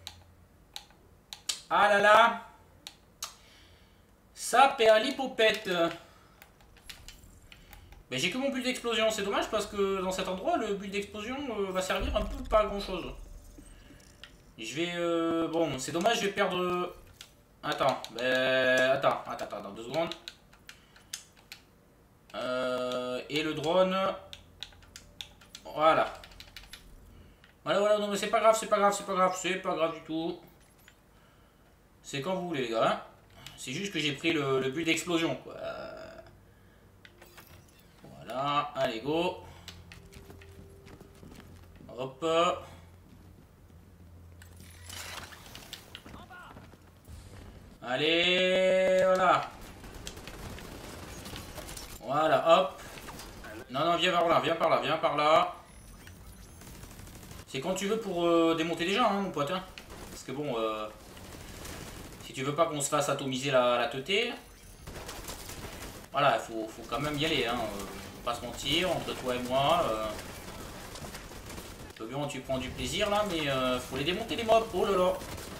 Ah là là. Ça perd l'hypopète. Mais j'ai que mon build d'explosion. C'est dommage parce que dans cet endroit, le build d'explosion euh, va servir un peu pas à grand chose. Je vais... Euh... Bon, c'est dommage, je vais perdre... Attends, euh, attends, attends, attends, deux secondes. Euh, et le drone. Voilà. Voilà, voilà, non mais c'est pas grave, c'est pas grave, c'est pas grave, c'est pas grave du tout. C'est quand vous voulez les gars. Hein. C'est juste que j'ai pris le, le but d'explosion quoi. Voilà, allez go. Hop. Allez, voilà. Voilà, hop. Non, non, viens par là, viens par là, viens par là. C'est quand tu veux pour euh, démonter les gens, hein, mon pote. Hein. Parce que bon, euh, si tu veux pas qu'on se fasse atomiser la, la teuté, voilà, il faut, faut quand même y aller. Hein. Euh, faut pas se mentir, entre toi et moi. Euh, bien, tu prends du plaisir là, mais euh, faut les démonter les mobs. Oh là là.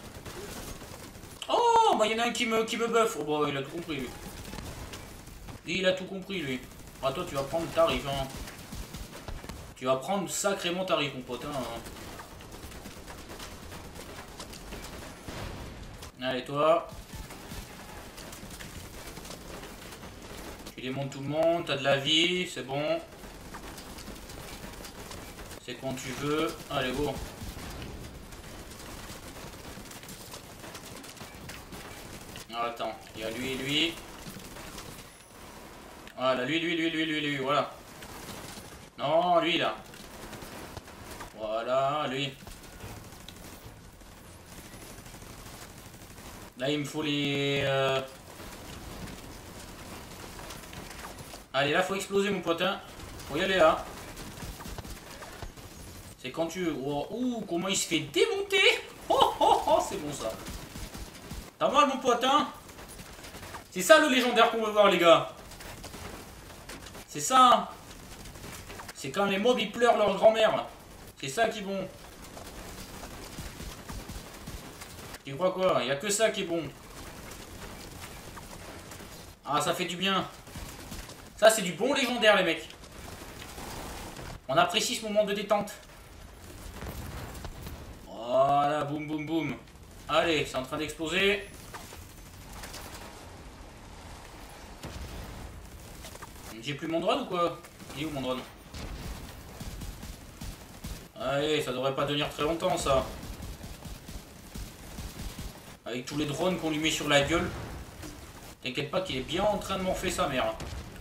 Oh, bah il y en a un qui me, qui me buff. Oh bah il a tout compris lui. Il a tout compris lui. Ah toi tu vas prendre tarif hein. Tu vas prendre sacrément tarif mon pote hein. Allez toi. Tu démontes tout le monde, t'as de la vie, c'est bon. C'est quand tu veux. Allez go. Ah, attends, il y a lui et lui. Voilà, lui, lui, lui, lui, lui, lui, voilà. Non, lui là. Voilà, lui. Là, il me faut les... Euh... Allez, là, faut exploser, mon pote. Hein. Faut y aller, là. C'est quand tu... Oh, ouh, comment il se fait démonter. Oh, oh, oh, c'est bon, ça. T'as mal, mon pote, hein. C'est ça, le légendaire qu'on veut voir, les gars. C'est ça. Hein. C'est quand les mobs, ils pleurent leur grand-mère. C'est ça qui est bon. Tu crois quoi? Il n'y a que ça qui est bon. Ah, ça fait du bien. Ça, c'est du bon légendaire, les mecs. On apprécie ce moment de détente. Voilà, boum, boum, boum. Allez, c'est en train d'exploser. J'ai plus mon drone ou quoi? Il est où mon drone? Allez, ça devrait pas tenir très longtemps ça. Avec tous les drones qu'on lui met sur la gueule. T'inquiète pas qu'il est bien en train de morfler sa mère.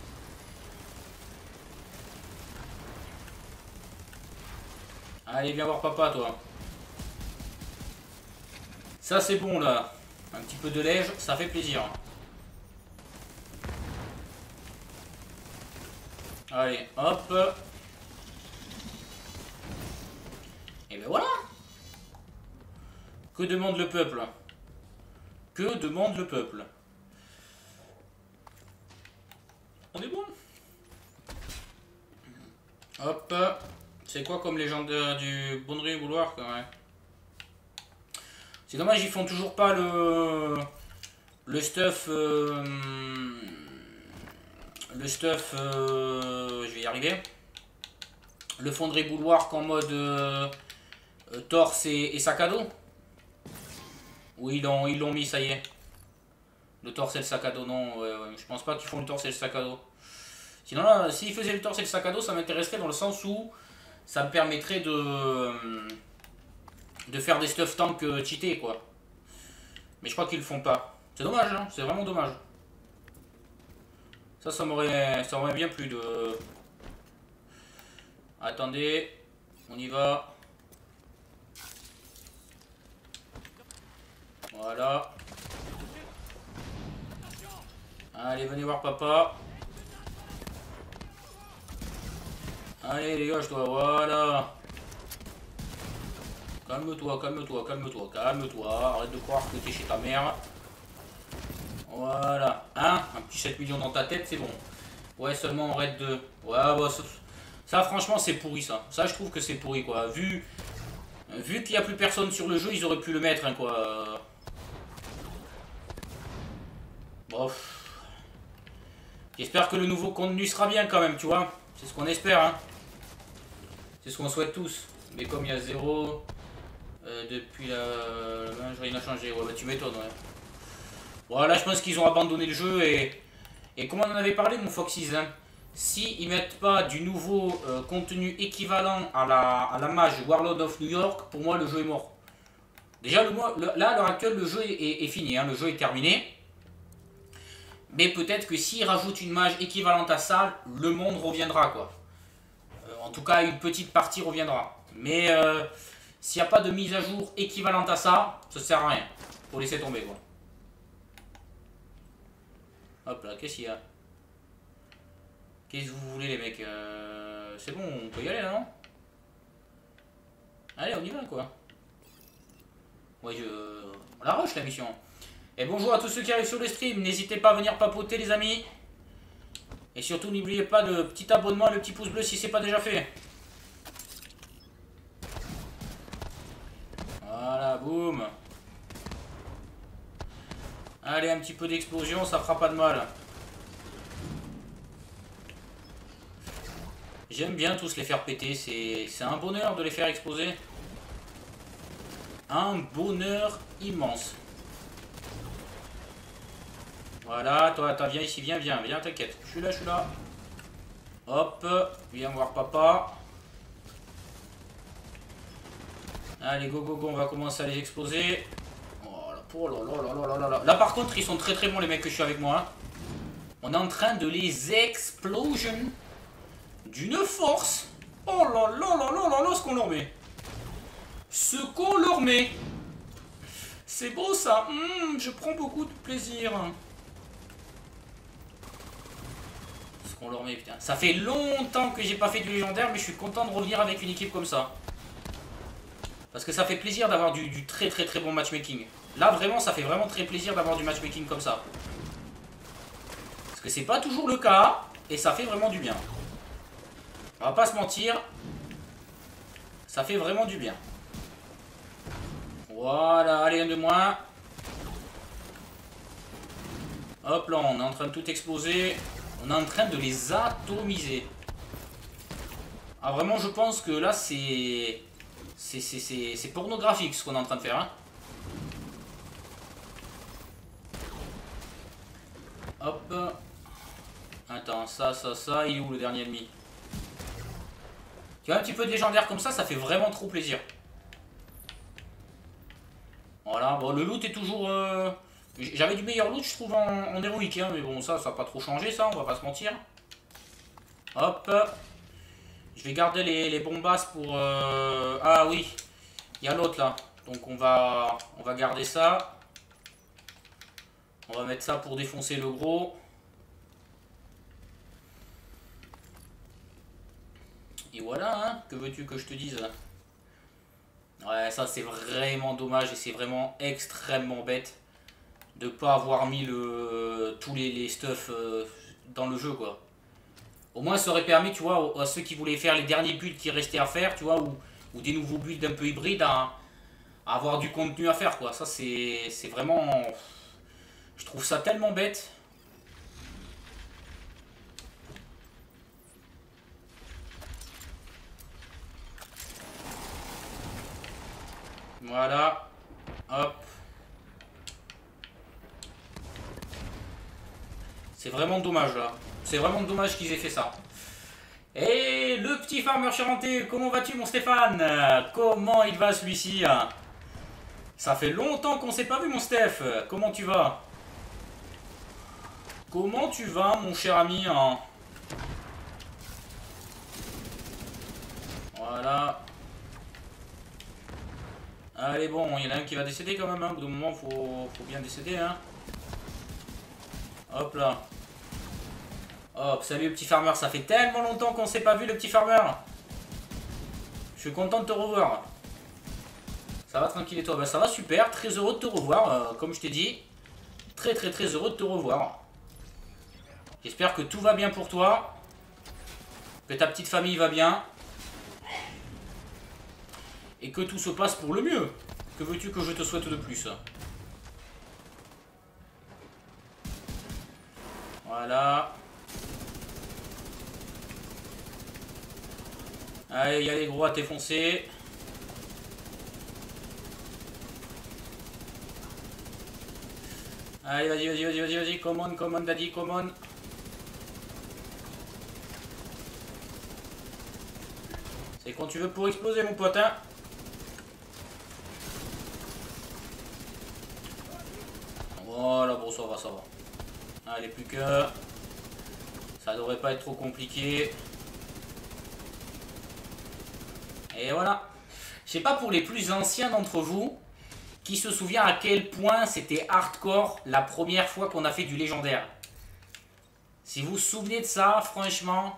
Allez, viens voir papa toi. Ça c'est bon là. Un petit peu de lait, ça fait plaisir. Allez, hop. Et ben voilà. Que demande le peuple? Que demande le peuple? On est bon. Hop. C'est quoi comme légende du Bonnerie Bouloir quand même? C'est dommage, ils font toujours pas le le stuff euh, le stuff euh, je vais y arriver, le fonderie bouloir qu'en mode euh, torse et, et sac à dos. Oui, ils l'ont ils l'ont mis, ça y est. Le torse et le sac à dos, non, ouais, ouais, je pense pas qu'ils font le torse et le sac à dos. Sinon là, s'ils faisaient le torse et le sac à dos, ça m'intéresserait dans le sens où ça me permettrait de de faire des stuff tank euh, cheatés quoi. Mais je crois qu'ils le font pas. C'est dommage, hein, c'est vraiment dommage. Ça, ça m'aurait ça m'aurait bien plu de... Attendez, on y va. Voilà. Allez, venez voir papa. Allez, dégage-toi, voilà. Calme-toi, calme-toi, calme-toi, calme-toi. Arrête de croire que t'es chez ta mère. Voilà. Hein? Un petit sept millions dans ta tête, c'est bon. Ouais, seulement en raid deux. Ouais, bah, ça, ça franchement, c'est pourri, ça. Ça, je trouve que c'est pourri, quoi. Vu, vu qu'il n'y a plus personne sur le jeu, ils auraient pu le mettre, hein, quoi. Bof. J'espère que le nouveau contenu sera bien, quand même, tu vois. C'est ce qu'on espère, hein. C'est ce qu'on souhaite tous. Mais comme il y a zéro... Euh, depuis la... rien n'a changé, ouais bah tu m'étonnes, ouais. Voilà, je pense qu'ils ont abandonné le jeu et... Et comme on en avait parlé, mon Foxys, hein, si ils mettent pas du nouveau euh, contenu équivalent à la, à la mage Warlord of New York, pour moi le jeu est mort. Déjà, le, le, là, à l'heure actuelle, le jeu est, est, est fini, hein, le jeu est terminé. Mais peut-être que s'ils rajoutent une mage équivalente à ça, le monde reviendra, quoi. Euh, en tout cas, une petite partie reviendra. Mais... Euh, s'il n'y a pas de mise à jour équivalente à ça, ça sert à rien. Faut laisser tomber quoi. Hop là, qu'est-ce qu'il y a? Qu'est-ce que vous voulez les mecs? euh, C'est bon, on peut y aller là, non? Allez, on y va quoi. Ouais, je... on la rush la mission. Et bonjour à tous ceux qui arrivent sur le stream. N'hésitez pas à venir papoter les amis. Et surtout n'oubliez pas de petit abonnement et le petit pouce bleu si c'est pas déjà fait. Voilà, boum. Allez, un petit peu d'explosion, ça fera pas de mal. J'aime bien tous les faire péter, c'est un bonheur de les faire exploser. Un bonheur immense. Voilà, toi, attends, viens ici, viens, viens, viens, t'inquiète. Je suis là, je suis là. Hop, viens voir papa. Allez, go, go, go, on va commencer à les exploser. Oh là, oh là, là, là, là, là, là. Là, par contre, ils sont très très bons, les mecs que je suis avec moi. Hein. On est en train de les explosion d'une force. Oh là là là là là là, ce qu'on leur met. Ce qu'on leur met. C'est beau ça. Mmh, je prends beaucoup de plaisir. Ce qu'on leur met, putain. Ça fait longtemps que j'ai pas fait du légendaire, mais je suis content de revenir avec une équipe comme ça. Parce que ça fait plaisir d'avoir du, du très très très bon matchmaking. Là vraiment ça fait vraiment très plaisir d'avoir du matchmaking comme ça. Parce que c'est pas toujours le cas. Et ça fait vraiment du bien. On va pas se mentir. Ça fait vraiment du bien. Voilà, allez un de moins. Hop là, on est en train de tout exploser. On est en train de les atomiser. Ah vraiment je pense que là c'est... C'est pornographique ce qu'on est en train de faire. Hein. Hop. Attends, ça, ça, ça. Il est où le dernier ennemi? Tu vois, un petit peu de légendaire comme ça, ça fait vraiment trop plaisir. Voilà, bon, le loot est toujours... Euh... J'avais du meilleur loot, je trouve, en, en héroïque, hein, mais bon, ça, ça n'a pas trop changé, ça, on va pas se mentir. Hop. Je vais garder les, les bombasses pour... Euh... Ah oui, il y a l'autre, là. Donc, on va, on va garder ça. On va mettre ça pour défoncer le gros. Et voilà, hein, que veux-tu que je te dise? Ouais, ça c'est vraiment dommage et c'est vraiment extrêmement bête de pas avoir mis le, tous les, les stuff euh, dans le jeu, quoi. Au moins ça aurait permis, tu vois, à ceux qui voulaient faire les derniers builds qui restaient à faire, tu vois, ou, ou des nouveaux builds un peu hybrides, à, à avoir du contenu à faire, quoi. Ça c'est vraiment... Je trouve ça tellement bête. Voilà. Hop. C'est vraiment dommage là. C'est vraiment dommage qu'ils aient fait ça. Et le petit farmer charentais, comment vas-tu mon Stéphane? Comment il va celui-ci? Ça fait longtemps qu'on s'est pas vu mon Steph. Comment tu vas? Comment tu vas mon cher ami? Voilà. Allez bon, il y en a un qui va décéder quand même, hein. Au bout d'un moment, faut, faut bien décéder, hein. Hop là. Hop, salut le petit farmer, ça fait tellement longtemps qu'on s'est pas vu le petit farmer. Je suis content de te revoir. Ça va tranquille et toi? Bah ça va super, très heureux de te revoir, euh, comme je t'ai dit. Très très très heureux de te revoir. J'espère que tout va bien pour toi. Que ta petite famille va bien. Et que tout se passe pour le mieux. Que veux-tu que je te souhaite de plus? Voilà. Allez, il y a les gros à t'effoncer. Allez, vas-y, vas-y, vas-y, vas-y, vas-y. Come on, come on, daddy, come on. C'est quand tu veux pour exploser, mon pote, hein. Voilà, bon, ça va, ça va. Allez, plus que... Ça devrait pas être trop compliqué. Et voilà. Je sais pas pour les plus anciens d'entre vous, qui se souvient à quel point c'était hardcore la première fois qu'on a fait du légendaire. Si vous vous souvenez de ça, franchement...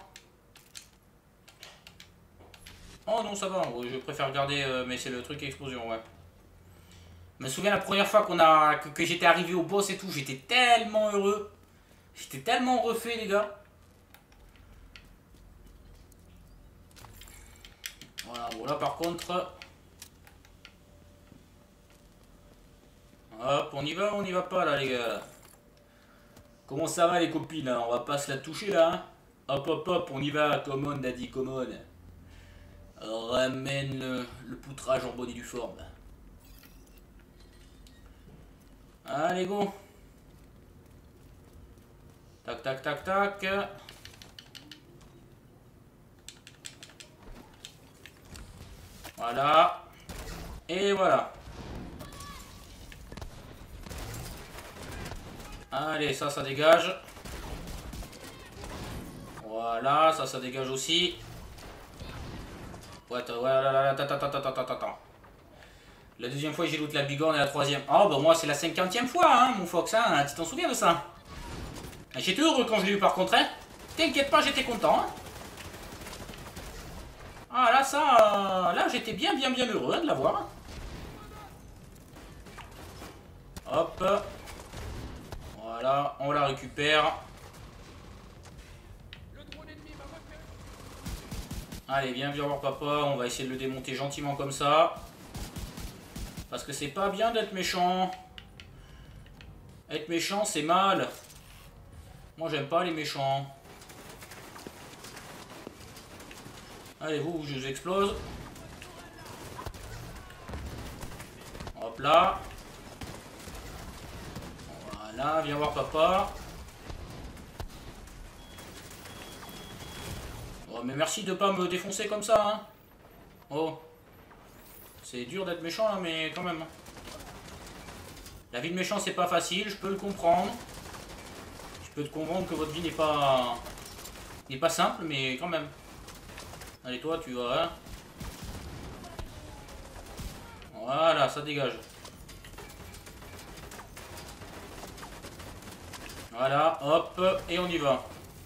Oh non, ça va, je préfère garder, euh, mais c'est le truc explosion, ouais. Je me souviens la première fois qu'on a que, que j'étais arrivé au boss et tout, j'étais tellement heureux. J'étais tellement refait, les gars. Voilà, bon là par contre... Hop, on y va ou on y va pas là, les gars? Comment ça va les copines là? On va pas se la toucher là, hein? Hop, hop, hop, on y va, come on, daddy, come on. Ramène le, le poutrage en bonne et due forme. Allez, go. Tac, tac, tac, tac. Voilà. Et voilà. Allez, ça, ça dégage. Voilà, ça, ça dégage aussi. Ouais, voilà, attends, attends, attends, attends, attends. La deuxième fois, j'ai loot la bigorne et la troisième. Oh, bah moi, c'est la cinquantième fois, hein, mon Fox, hein. Tu t'en souviens de ça? J'étais heureux quand je l'ai eu, par contre, hein. T'inquiète pas, j'étais content, hein. Ah, là, ça... Là, j'étais bien, bien, bien heureux hein, de l'avoir. Hop. Voilà, on la récupère. Allez, viens, viens voir papa. On va essayer de le démonter gentiment comme ça. Parce que c'est pas bien d'être méchant. Être méchant, c'est mal. Moi, j'aime pas les méchants. Allez, vous, je vous explose. Hop là. Voilà, viens voir papa. Oh, mais merci de pas me défoncer comme ça, hein. Oh. C'est dur d'être méchant là, mais quand même. La vie de méchant c'est pas facile, je peux le comprendre. Je peux te comprendre que votre vie n'est pas... n'est pas simple, mais quand même. Allez toi, tu vois. Voilà, ça dégage. Voilà, hop, et on y va.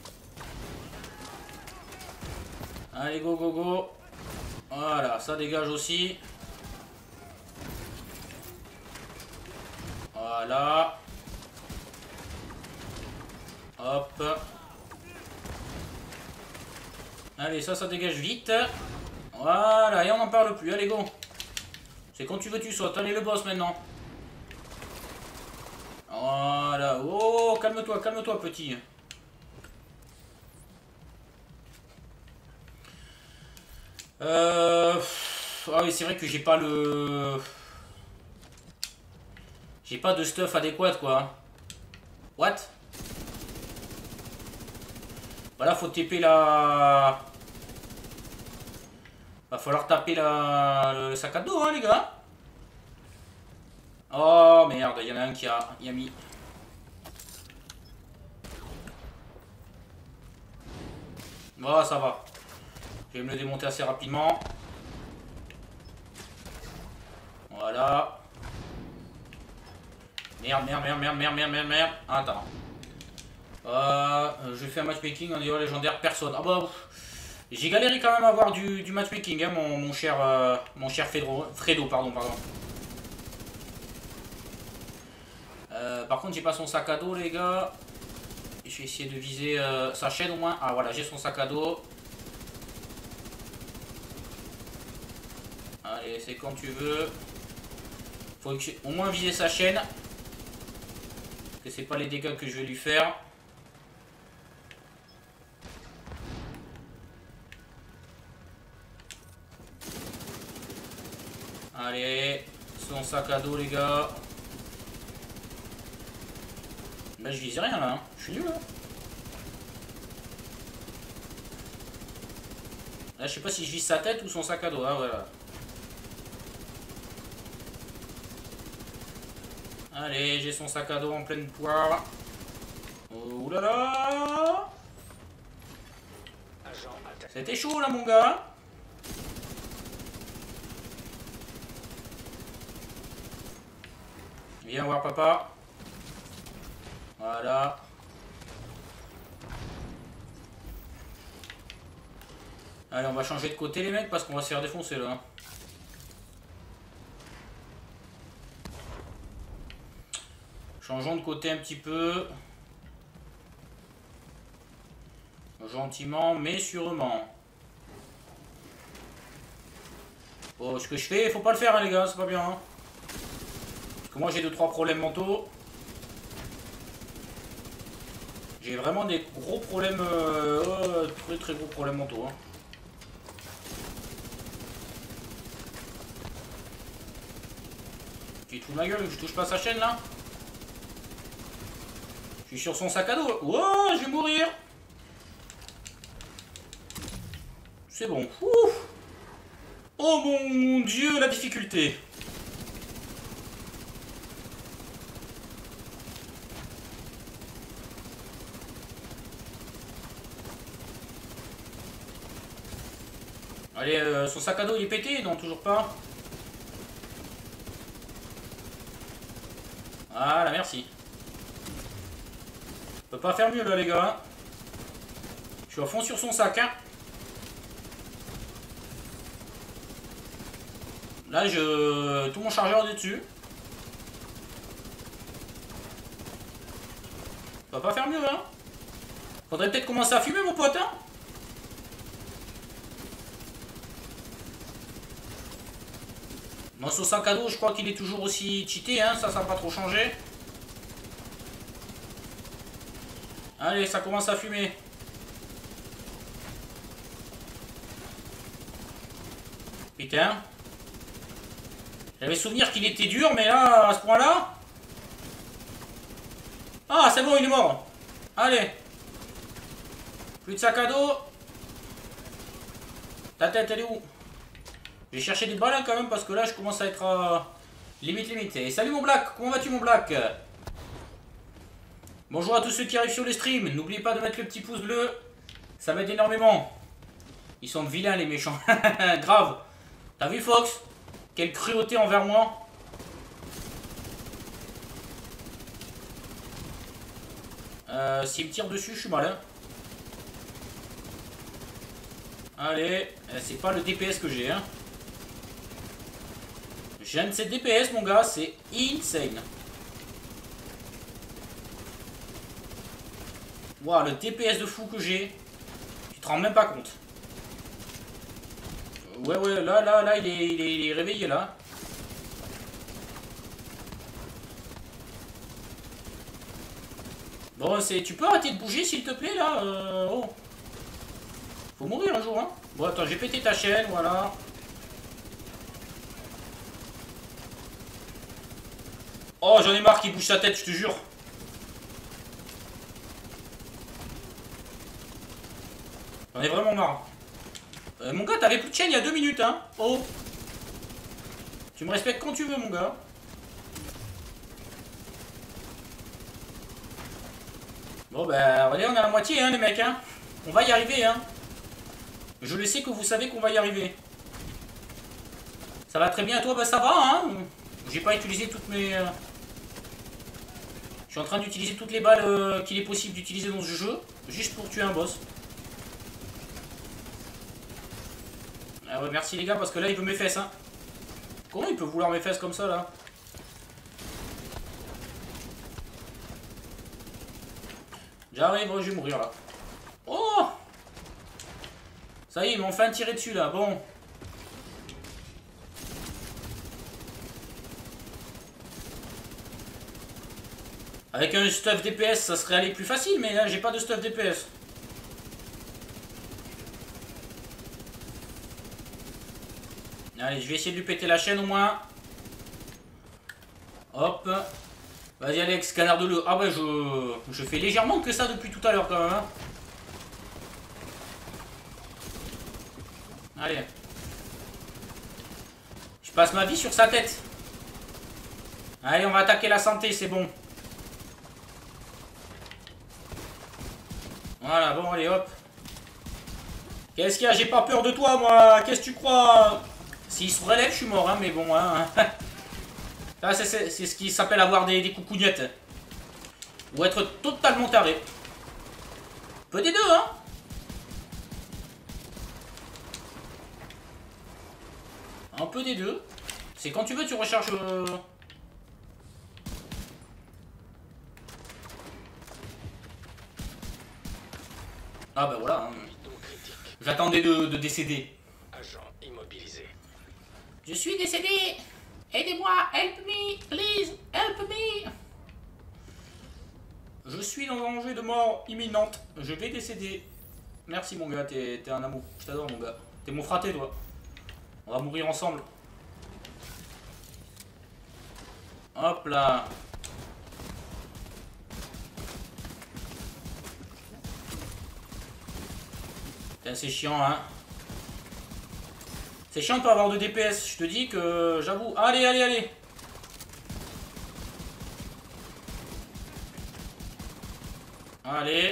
Allez, go, go, go. Voilà, ça dégage aussi. Voilà. Hop. Allez, ça, ça dégage vite. Voilà, et on n'en parle plus. Allez, go. C'est quand tu veux, tu sautes. Allez, le boss maintenant. Voilà. Oh, calme-toi, calme-toi, petit. Euh... Ah oui, c'est vrai que j'ai pas le... J'ai pas de stuff adéquat, quoi. What? Voilà, faut T P la... Va falloir taper la... le sac à dos, hein, les gars. Oh, merde, il y en a un qui a, y a mis... Oh, ça va. Je vais me le démonter assez rapidement. Voilà. Merde, merde, merde, merde, merde, merde, merde, merde. Attends. Euh, je fais un matchmaking en niveau légendaire, personne. Ah bah, j'ai galéré quand même à avoir du, du matchmaking, hein, mon, mon cher, euh, mon cher Fredo, Fredo, pardon, pardon. Euh, par contre, j'ai pas son sac à dos, les gars. Je vais essayer de viser euh, sa chaîne au moins. Ah voilà, j'ai son sac à dos. Allez, c'est quand tu veux. Faut que au moins viser sa chaîne. Parce que c'est pas les dégâts que je vais lui faire. Allez, son sac à dos, les gars. Là, je vise rien, là. Hein. Je suis nul, là. Là, je sais pas si je vise sa tête ou son sac à dos. Ah, voilà. Allez, j'ai son sac à dos en pleine poire. Oh là là. C'était chaud, là, mon gars. Viens voir, papa. Voilà. Allez, on va changer de côté, les mecs, parce qu'on va se faire défoncer, là. Changeons de côté un petit peu. Gentiment, mais sûrement. Bon, ce que je fais, faut pas le faire, hein, les gars, c'est pas bien. Hein. Parce que moi, j'ai deux trois problèmes mentaux. J'ai vraiment des gros problèmes, euh, euh, très très gros problèmes mentaux. Hein. Tu te fous de ma gueule, je touche pas sa chaîne là. Je suis sur son sac à dos. Oh, je vais mourir. C'est bon. Ouf. Oh mon Dieu, la difficulté. Allez, euh, son sac à dos il est pété? Non, toujours pas. Voilà, merci. On peut pas faire mieux là, les gars. Je suis à fond sur son sac, hein. Là, je... tout mon chargeur est dessus. On peut pas faire mieux, hein. Faudrait peut-être commencer à fumer, mon pote, hein. Dans son sac à dos, je crois qu'il est toujours aussi cheaté, hein. Ça, ça n'a pas trop changé. Allez, ça commence à fumer. Putain. J'avais souvenir qu'il était dur, mais là, à ce point-là... Ah, c'est bon, il est mort. Allez. Plus de sac à dos. Ta tête, elle est où? Je vais chercher des balles hein, quand même parce que là je commence à être euh, limite limite. Et salut mon Black, comment vas-tu mon Black? Bonjour à tous ceux qui arrivent sur le stream. N'oubliez pas de mettre le petit pouce bleu. Ça m'aide énormément. Ils sont vilains les méchants. Grave. T'as vu Fox? Quelle cruauté envers moi. Euh, S'il me tire dessus, je suis malin. Allez, c'est pas le D P S que j'ai. Hein. J'ai un de ces D P S, mon gars, c'est insane. Waouh, le D P S de fou que j'ai. Tu te rends même pas compte. Ouais, ouais, là, là, là, il est, il est, il est réveillé, là. Bon, c'est... Tu peux arrêter de bouger, s'il te plaît, là euh... Oh. Faut mourir un jour, hein. Bon, attends, j'ai pété ta chaîne, voilà. Oh, j'en ai marre qu'il bouge sa tête, je te jure. J'en ai vraiment marre. Euh, mon gars, t'avais plus de chaîne il y a deux minutes, hein. Oh. Tu me respectes quand tu veux, mon gars. Bon, bah, allez, on est à la moitié, hein, les mecs, hein. On va y arriver, hein. Je le sais que vous savez qu'on va y arriver. Ça va très bien, toi? Bah, ça va, hein. J'ai pas utilisé toutes mes... Euh... Je suis en train d'utiliser toutes les balles euh, qu'il est possible d'utiliser dans ce jeu. Juste pour tuer un boss. Ah ouais, merci les gars, parce que là, il veut mes fesses, hein. Comment il peut vouloir mes fesses comme ça, là? J'arrive, je vais mourir, là. Oh! Ça y est, ils m'ont enfin tiré dessus, là. Bon. Avec un stuff D P S, ça serait allé plus facile, mais là, j'ai pas de stuff D P S. Allez, je vais essayer de lui péter la chaîne au moins. Hop. Vas-y Alex, canarde-le. Ah ouais, je, je fais légèrement que ça depuis tout à l'heure quand même. Hein. Allez. Je passe ma vie sur sa tête. Allez, on va attaquer la santé, c'est bon. Voilà, bon, allez, hop. Qu'est-ce qu'il y a? J'ai pas peur de toi, moi. Qu'est-ce que tu crois? S'il se relève, je suis mort, hein, mais bon, hein. Là, c'est ce qui s'appelle avoir des, des coucougnettes. Ou être totalement taré. Peu des deux, hein. Un peu des deux. C'est quand tu veux, tu recherches... Euh... Ah bah voilà. Hein. J'attendais de, de décéder. Agent immobilisé. Je suis décédé. Aidez-moi, help me, please, help me. Je suis dans un danger de mort imminente. Je vais décéder. Merci mon gars, t'es un amour. Je t'adore mon gars. T'es mon fraté toi. On va mourir ensemble. Hop là. C'est chiant hein. C'est chiant de pas avoir de D P S. Je te dis que j'avoue. Allez, allez, allez. Allez.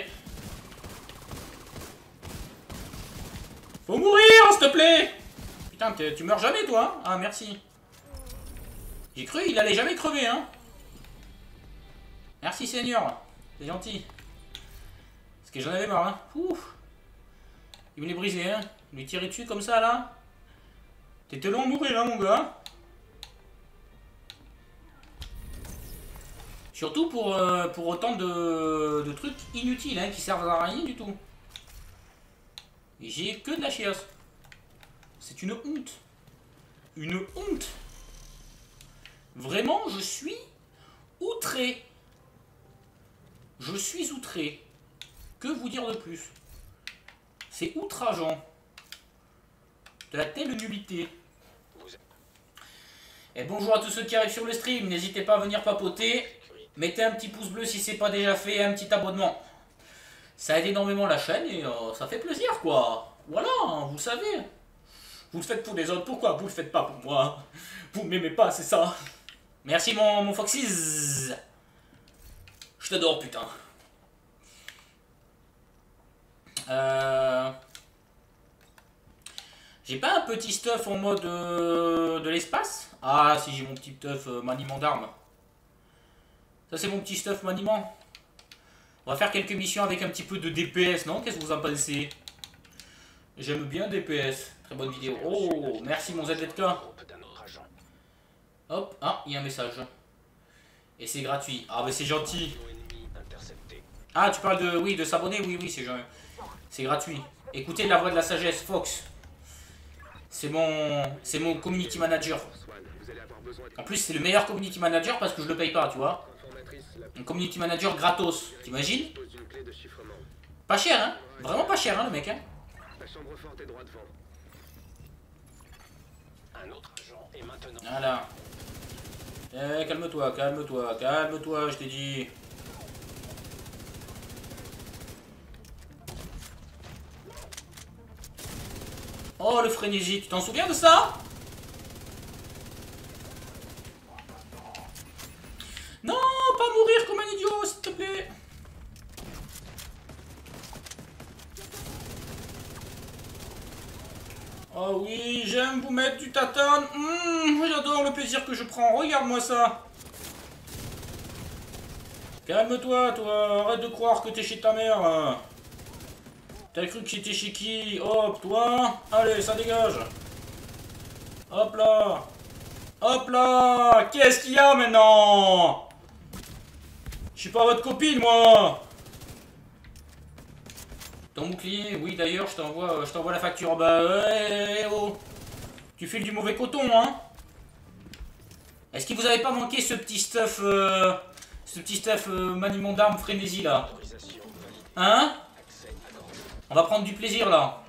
Faut mourir, s'il te plaît. Putain, tu meurs jamais, toi. Hein. Ah, merci. J'ai cru il allait jamais crever, hein. Merci, Seigneur. C'est gentil. Parce que j'en avais marre, hein. Ouf. Il me les briser, hein. Lui tirer dessus comme ça, là. T'étais long à mourir, hein, mon gars. Surtout pour, euh, pour autant de, de trucs inutiles, hein, qui servent à rien du tout. Et j'ai que de la chiasse. C'est une honte. Une honte. Vraiment, je suis outré. Je suis outré. Que vous dire de plus? C'est outrageant. De la telle nullité. Et bonjour à tous ceux qui arrivent sur le stream. N'hésitez pas à venir papoter. Mettez un petit pouce bleu si c'est pas déjà fait et un petit abonnement. Ça aide énormément la chaîne et euh, ça fait plaisir quoi. Voilà, vous savez. Vous le faites pour les autres, pourquoi vous le faites pas pour moi? Vous m'aimez pas, c'est ça? Merci mon, mon Foxys. Je t'adore, putain. Euh... J'ai pas un petit stuff en mode euh, de l'espace? Ah si, j'ai mon petit stuff euh, maniement d'armes. Ça c'est mon petit stuff maniement. On va faire quelques missions avec un petit peu de D P S, non? Qu'est-ce que vous en pensez? J'aime bien D P S. Très bonne vidéo. Oh, merci mon Z Z K. Hop, ah, il y a un message. Et c'est gratuit. Ah mais c'est gentil. Ah, tu parles de, oui, de s'abonner? Oui, oui, c'est gentil. C'est gratuit. Écoutez la voix de la sagesse, Fox. C'est mon, c'est mon community manager. En plus, c'est le meilleur community manager parce que je le paye pas, tu vois. Un community manager gratos, t'imagines? Pas cher, hein? Vraiment pas cher, hein, le mec, hein? Voilà. Eh, calme-toi, calme-toi, calme-toi, je t'ai dit. Oh, le frénésie, tu t'en souviens de ça? Non, pas mourir comme un idiot, s'il te plaît. Oh oui, j'aime vous mettre du tatane. Mmh, j'adore le plaisir que je prends. Regarde-moi ça. Calme-toi, toi. Arrête de croire que t'es chez ta mère. T'as cru que j'étais chez qui? Hop, toi. Allez, ça dégage. Hop là. Hop là. Qu'est-ce qu'il y a maintenant? Je suis pas votre copine, moi. Ton bouclier, oui d'ailleurs, je t'envoie je t'envoie la facture. Bah, ouais, oh. Tu files du mauvais coton, hein? Est-ce que vous avez pas manqué ce petit stuff, euh, ce petit stuff euh, maniement d'armes frénésie, là? Hein? On va prendre du plaisir, là.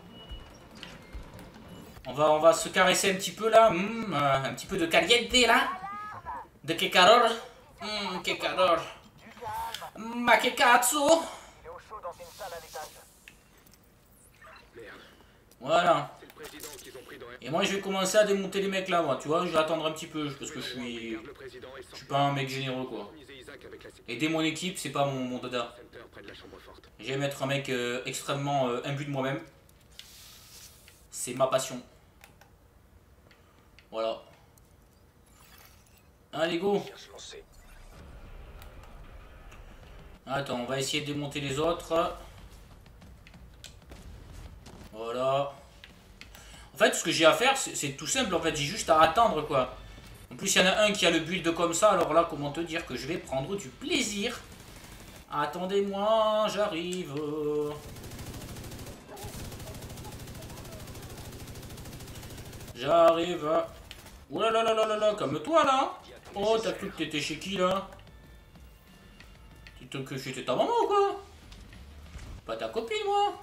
On va, on va se caresser un petit peu, là. Mmh, euh, un petit peu de caliente, là. De que calor. Mmh, que calor. Ma que cazzo. Voilà. Et moi je vais commencer à démonter les mecs là, moi, tu vois, je vais attendre un petit peu parce que je suis je suis pas un mec généreux, quoi. Aider mon équipe, c'est pas mon, mon dada. J'aime être un mec euh, extrêmement euh, imbu de moi-même. C'est ma passion. Voilà. Allez, go. Attends, on va essayer de démonter les autres. Voilà. En fait, ce que j'ai à faire, c'est tout simple. En fait, j'ai juste à attendre, quoi. En plus, il y en a un qui a le build comme ça. Alors là, comment te dire que je vais prendre du plaisir. Attendez-moi, j'arrive. J'arrive. Oh là là là là là là, comme toi, là. Oh, t'as cru que t'étais chez qui, là? Tu te que j'étais ta maman, ou quoi? Pas ta copine, moi.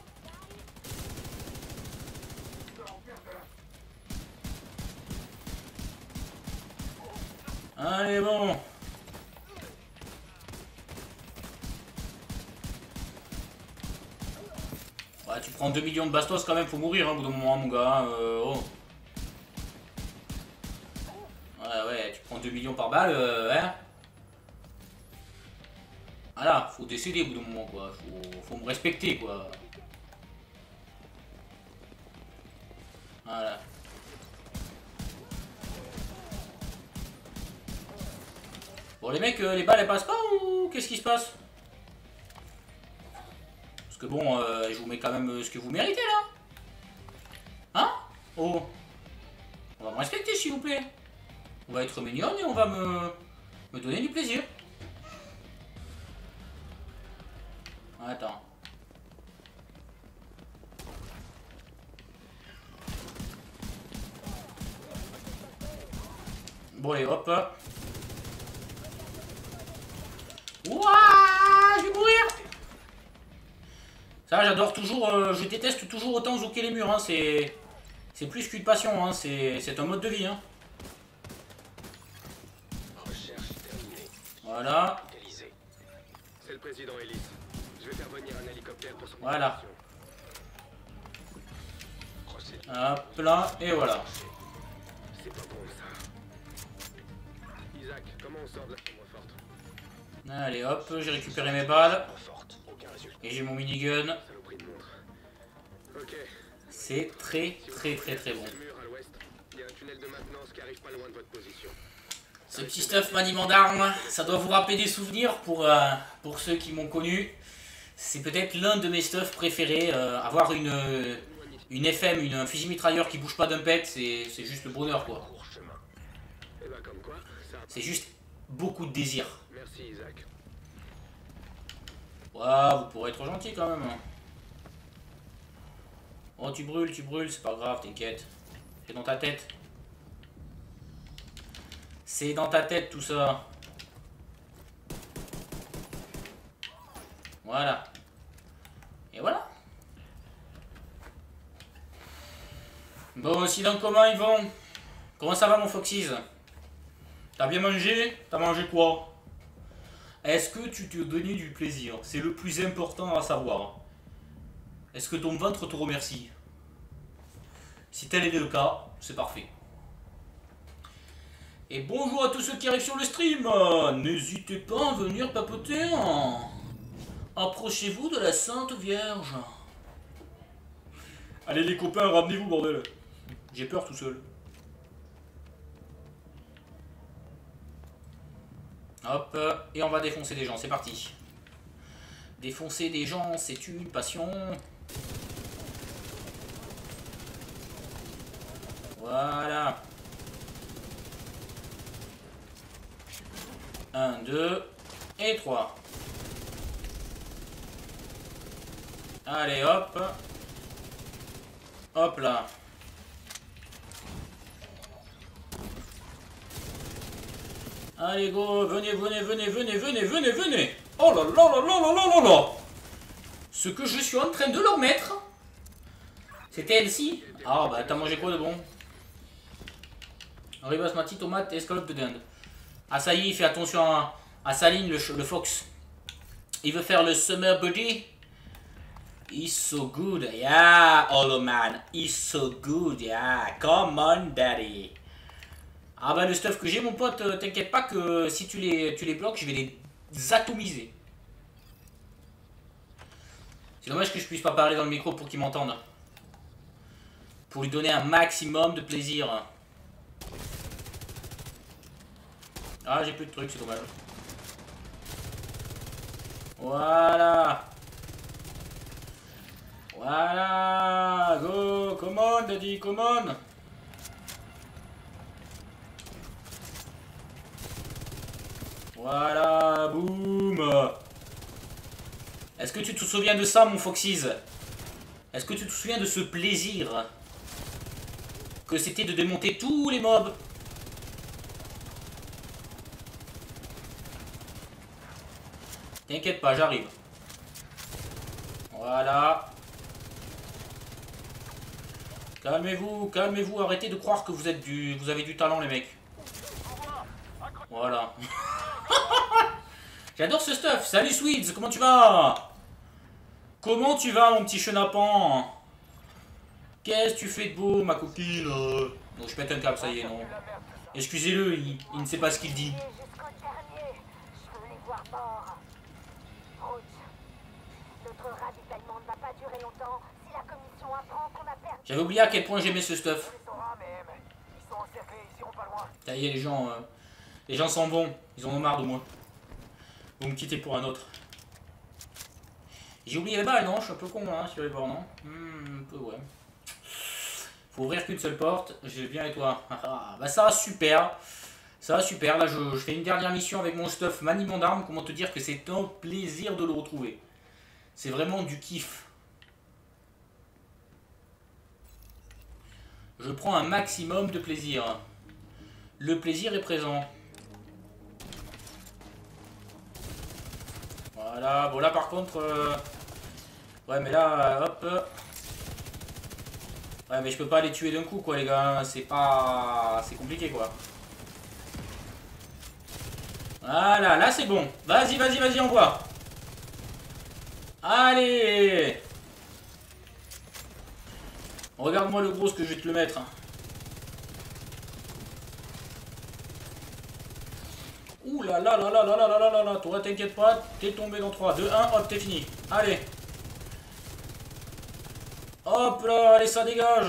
Allez, bon. Ouais, tu prends deux millions de bastos quand même, faut mourir, hein, au bout d'un moment, mon gars. Hein, euh, oh. Ouais, ouais, tu prends deux millions par balle, euh, hein. Voilà, faut décéder au bout d'un moment, quoi. Faut, faut me respecter, quoi. Voilà. Bon, les mecs, euh, les balles elles passent pas ou qu'est-ce qui se passe? Parce que bon, euh, je vous mets quand même ce que vous méritez là. Hein? Oh. On va me respecter s'il vous plaît. On va être mignonne et on va me, me donner du plaisir. Attends. Bon allez, hop. Ouah, je vais mourir. Ça, j'adore toujours, euh, je déteste toujours autant zouker les murs, hein, c'est c'est plus qu'une passion, hein, c'est un mode de vie. Hein. Voilà. C'est le président Ellis. Je vais faire venir un hélicoptère pour son voilà. Hop là, et voilà. C'est pas bon ça. Isaac, comment on sort de la chambre forte? Allez hop, j'ai récupéré mes balles. Et j'ai mon minigun. Saloperie de montre. Ok. C'est très très très très bon. Mur à l'ouest. Il y a un tunnel de maintenance qui arrive pas loin de votre position. Ce petit stuff maniement d'armes, ça doit vous rappeler des souvenirs pour, euh, pour ceux qui m'ont connu. C'est peut-être l'un de mes stuffs préférés. Euh, avoir une, une F M, une, un fusil mitrailleur qui bouge pas d'un pet, c'est juste le bonheur quoi. Et bah comme quoi, ça... C'est juste beaucoup de désir. Merci Isaac. Waouh, vous pourrez être gentil quand même. Oh tu brûles, tu brûles, c'est pas grave, t'inquiète. C'est dans ta tête. C'est dans ta tête tout ça. Voilà. Et voilà. Bon, sinon comment ils vont? Comment ça va mon Foxys? T'as bien mangé? T'as mangé quoi? Est-ce que tu te donnais du plaisir? C'est le plus important à savoir. Est-ce que ton ventre te remercie? Si tel est le cas, c'est parfait. Et bonjour à tous ceux qui arrivent sur le stream. N'hésitez pas à venir papoter. Approchez-vous de la Sainte Vierge. Allez les copains, ramenez-vous bordel. J'ai peur tout seul. Hop, et on va défoncer des gens, c'est parti. Défoncer des gens, c'est une passion. Voilà. un, deux et trois. Allez, hop. Hop là. Allez, go, venez, venez, venez, venez, venez, venez, venez. Oh là là là là là là là là. Ce que je suis en train de leur mettre, c'était elle-ci. Ah bah t'as mangé quoi de bon? Riz basmati, tomate, escalope de dinde. Ah ça y est, il fait attention à, à sa ligne, le, le fox. Il veut faire le summer body. He's so good, yeah, Hollow Man. He's so good, yeah. Come on, daddy. Ah bah le stuff que j'ai, mon pote, t'inquiète pas que si tu les, tu les bloques, je vais les atomiser. C'est dommage que je puisse pas parler dans le micro pour qu'ils m'entendent. Pour lui donner un maximum de plaisir. Ah, j'ai plus de trucs, c'est dommage. Voilà. Voilà. Go, come on, daddy, come on. Voilà, boum. Est-ce que tu te souviens de ça, mon Foxys? Est-ce que tu te souviens de ce plaisir que c'était de démonter tous les mobs? T'inquiète pas, j'arrive. Voilà. Calmez-vous, calmez-vous, arrêtez de croire que vous êtes du, vous avez du talent les mecs. Voilà. J'adore ce stuff. Salut Sweets, comment tu vas? Comment tu vas mon petit chenapan? Qu'est-ce que tu fais de beau ma coquine? Donc je pète un câble, ça y est, non. Excusez-le, il, il ne sait pas ce qu'il dit. J'avais oublié à quel point j'aimais ce stuff. Ça y est, les gens, euh, les gens s'en vont. Ils en ont marre de moi. Vous me quittez pour un autre. J'ai oublié les balles, non? Je suis un peu con là, sur les bords, non? hmm, Un peu, ouais. Faut ouvrir qu'une seule porte. Je vais bien et toi? Ah, bah ça va super. Ça va super. Là, je, je fais une dernière mission avec mon stuff maniement d'armes. Comment te dire que c'est un plaisir de le retrouver. C'est vraiment du kiff. Je prends un maximum de plaisir. Le plaisir est présent. Voilà, bon là par contre... Euh... Ouais mais là, hop... Ouais mais je peux pas les tuer d'un coup quoi les gars, c'est pas... C'est compliqué quoi. Voilà, là c'est bon. Vas-y, vas-y, vas-y, envoie. Allez. Regarde-moi le gros ce que je vais te le mettre. Ouh là là là là là là là là là. Toi t'inquiète pas, t'es tombé dans trois, deux, un, hop, t'es fini. Allez. Hop là, allez, ça dégage.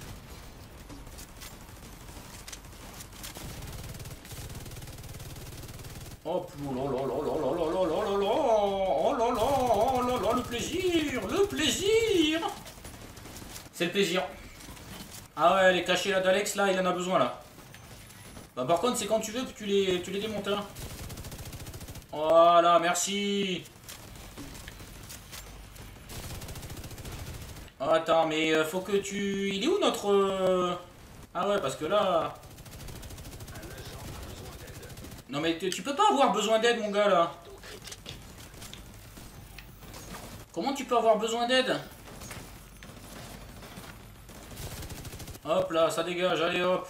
Hop, oh là là là là là là là là là. Oh là là, oh là là, le plaisir, le plaisir. C'est le plaisir. Ah ouais, les cachets là d'Alex, là, il en a besoin là. Bah par contre, c'est quand tu veux que tu les, tu les démontes. Hein. Voilà, merci. Oh, attends, mais euh, faut que tu... Il est où notre... Euh... Ah ouais, parce que là... Non mais tu peux pas avoir besoin d'aide, mon gars, là. Comment tu peux avoir besoin d'aide? Hop là, ça dégage, allez hop.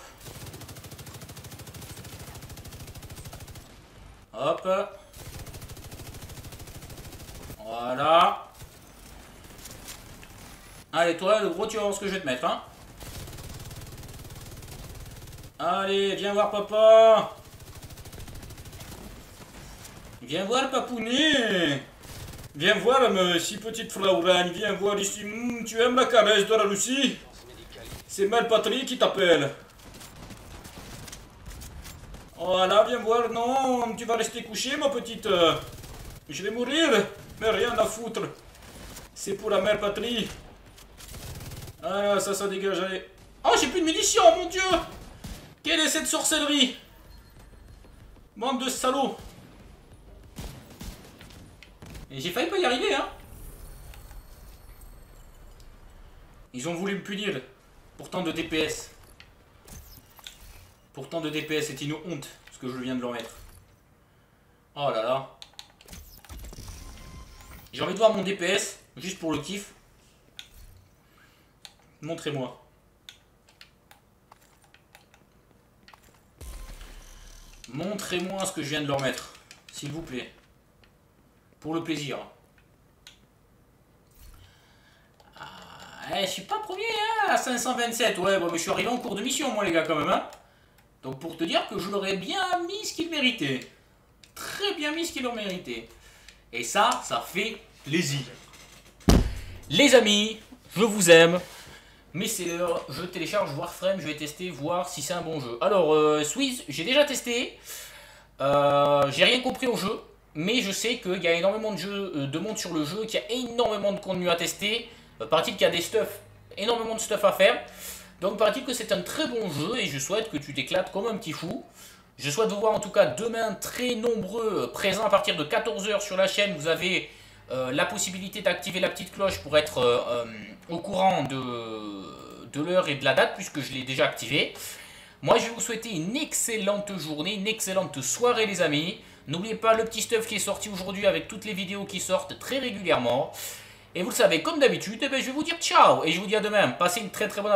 Hop. Voilà. Allez, toi, le gros, tu vas voir ce que je vais te mettre, hein. Allez, viens voir papa. Viens voir papounet. Viens voir, ma si petite Fraulein. Viens voir ici. Mmh, tu aimes la caresse de la Russie? C'est Mère Patrie qui t'appelle. Voilà, viens voir. Non, tu vas rester couché, ma petite. Je vais mourir. Mais rien à foutre. C'est pour la Mère Patrie. Ah, ça, ça dégage, allez. Oh, j'ai plus de munitions, mon Dieu. Quelle est cette sorcellerie? Bande de salauds. Et j'ai failli pas y arriver, hein. Ils ont voulu me punir. Pourtant de D P S. Pourtant de D P S, c'est une honte ce que je viens de leur mettre. Oh là là. J'ai envie de voir mon D P S, juste pour le kiff. Montrez-moi. Montrez-moi ce que je viens de leur mettre. S'il vous plaît. Pour le plaisir. Ah, je suis pas premier hein, à cinq cent vingt-sept. Ouais, bon, mais je suis arrivé en cours de mission, moi, les gars, quand même. Hein. Donc, pour te dire que je leur ai bien mis ce qu'ils méritaient. Très bien mis ce qu'ils leur méritaient. Et ça, ça fait plaisir. Les amis, je vous aime. Mais c'est l'heure, je télécharge Warframe, je vais tester, voir si c'est un bon jeu. Alors, euh, Swiss, j'ai déjà testé. Euh, j'ai rien compris au jeu. Mais je sais qu'il y a énormément de, jeux, euh, de monde sur le jeu, qu'il y a énormément de contenu à tester. Euh, paraît-il qu'il y a des stuff, énormément de stuff à faire. Donc paraît-il que c'est un très bon jeu et je souhaite que tu t'éclates comme un petit fou. Je souhaite vous voir en tout cas demain très nombreux, euh, présents à partir de quatorze heures sur la chaîne. Vous avez euh, la possibilité d'activer la petite cloche pour être euh, euh, au courant de, de l'heure et de la date puisque je l'ai déjà activé. Moi je vais vous souhaiter une excellente journée, une excellente soirée les amis. N'oubliez pas le petit stuff qui est sorti aujourd'hui avec toutes les vidéos qui sortent très régulièrement. Et vous le savez, comme d'habitude, eh ben, je vais vous dire ciao et je vous dis à demain. Passez une très très bonne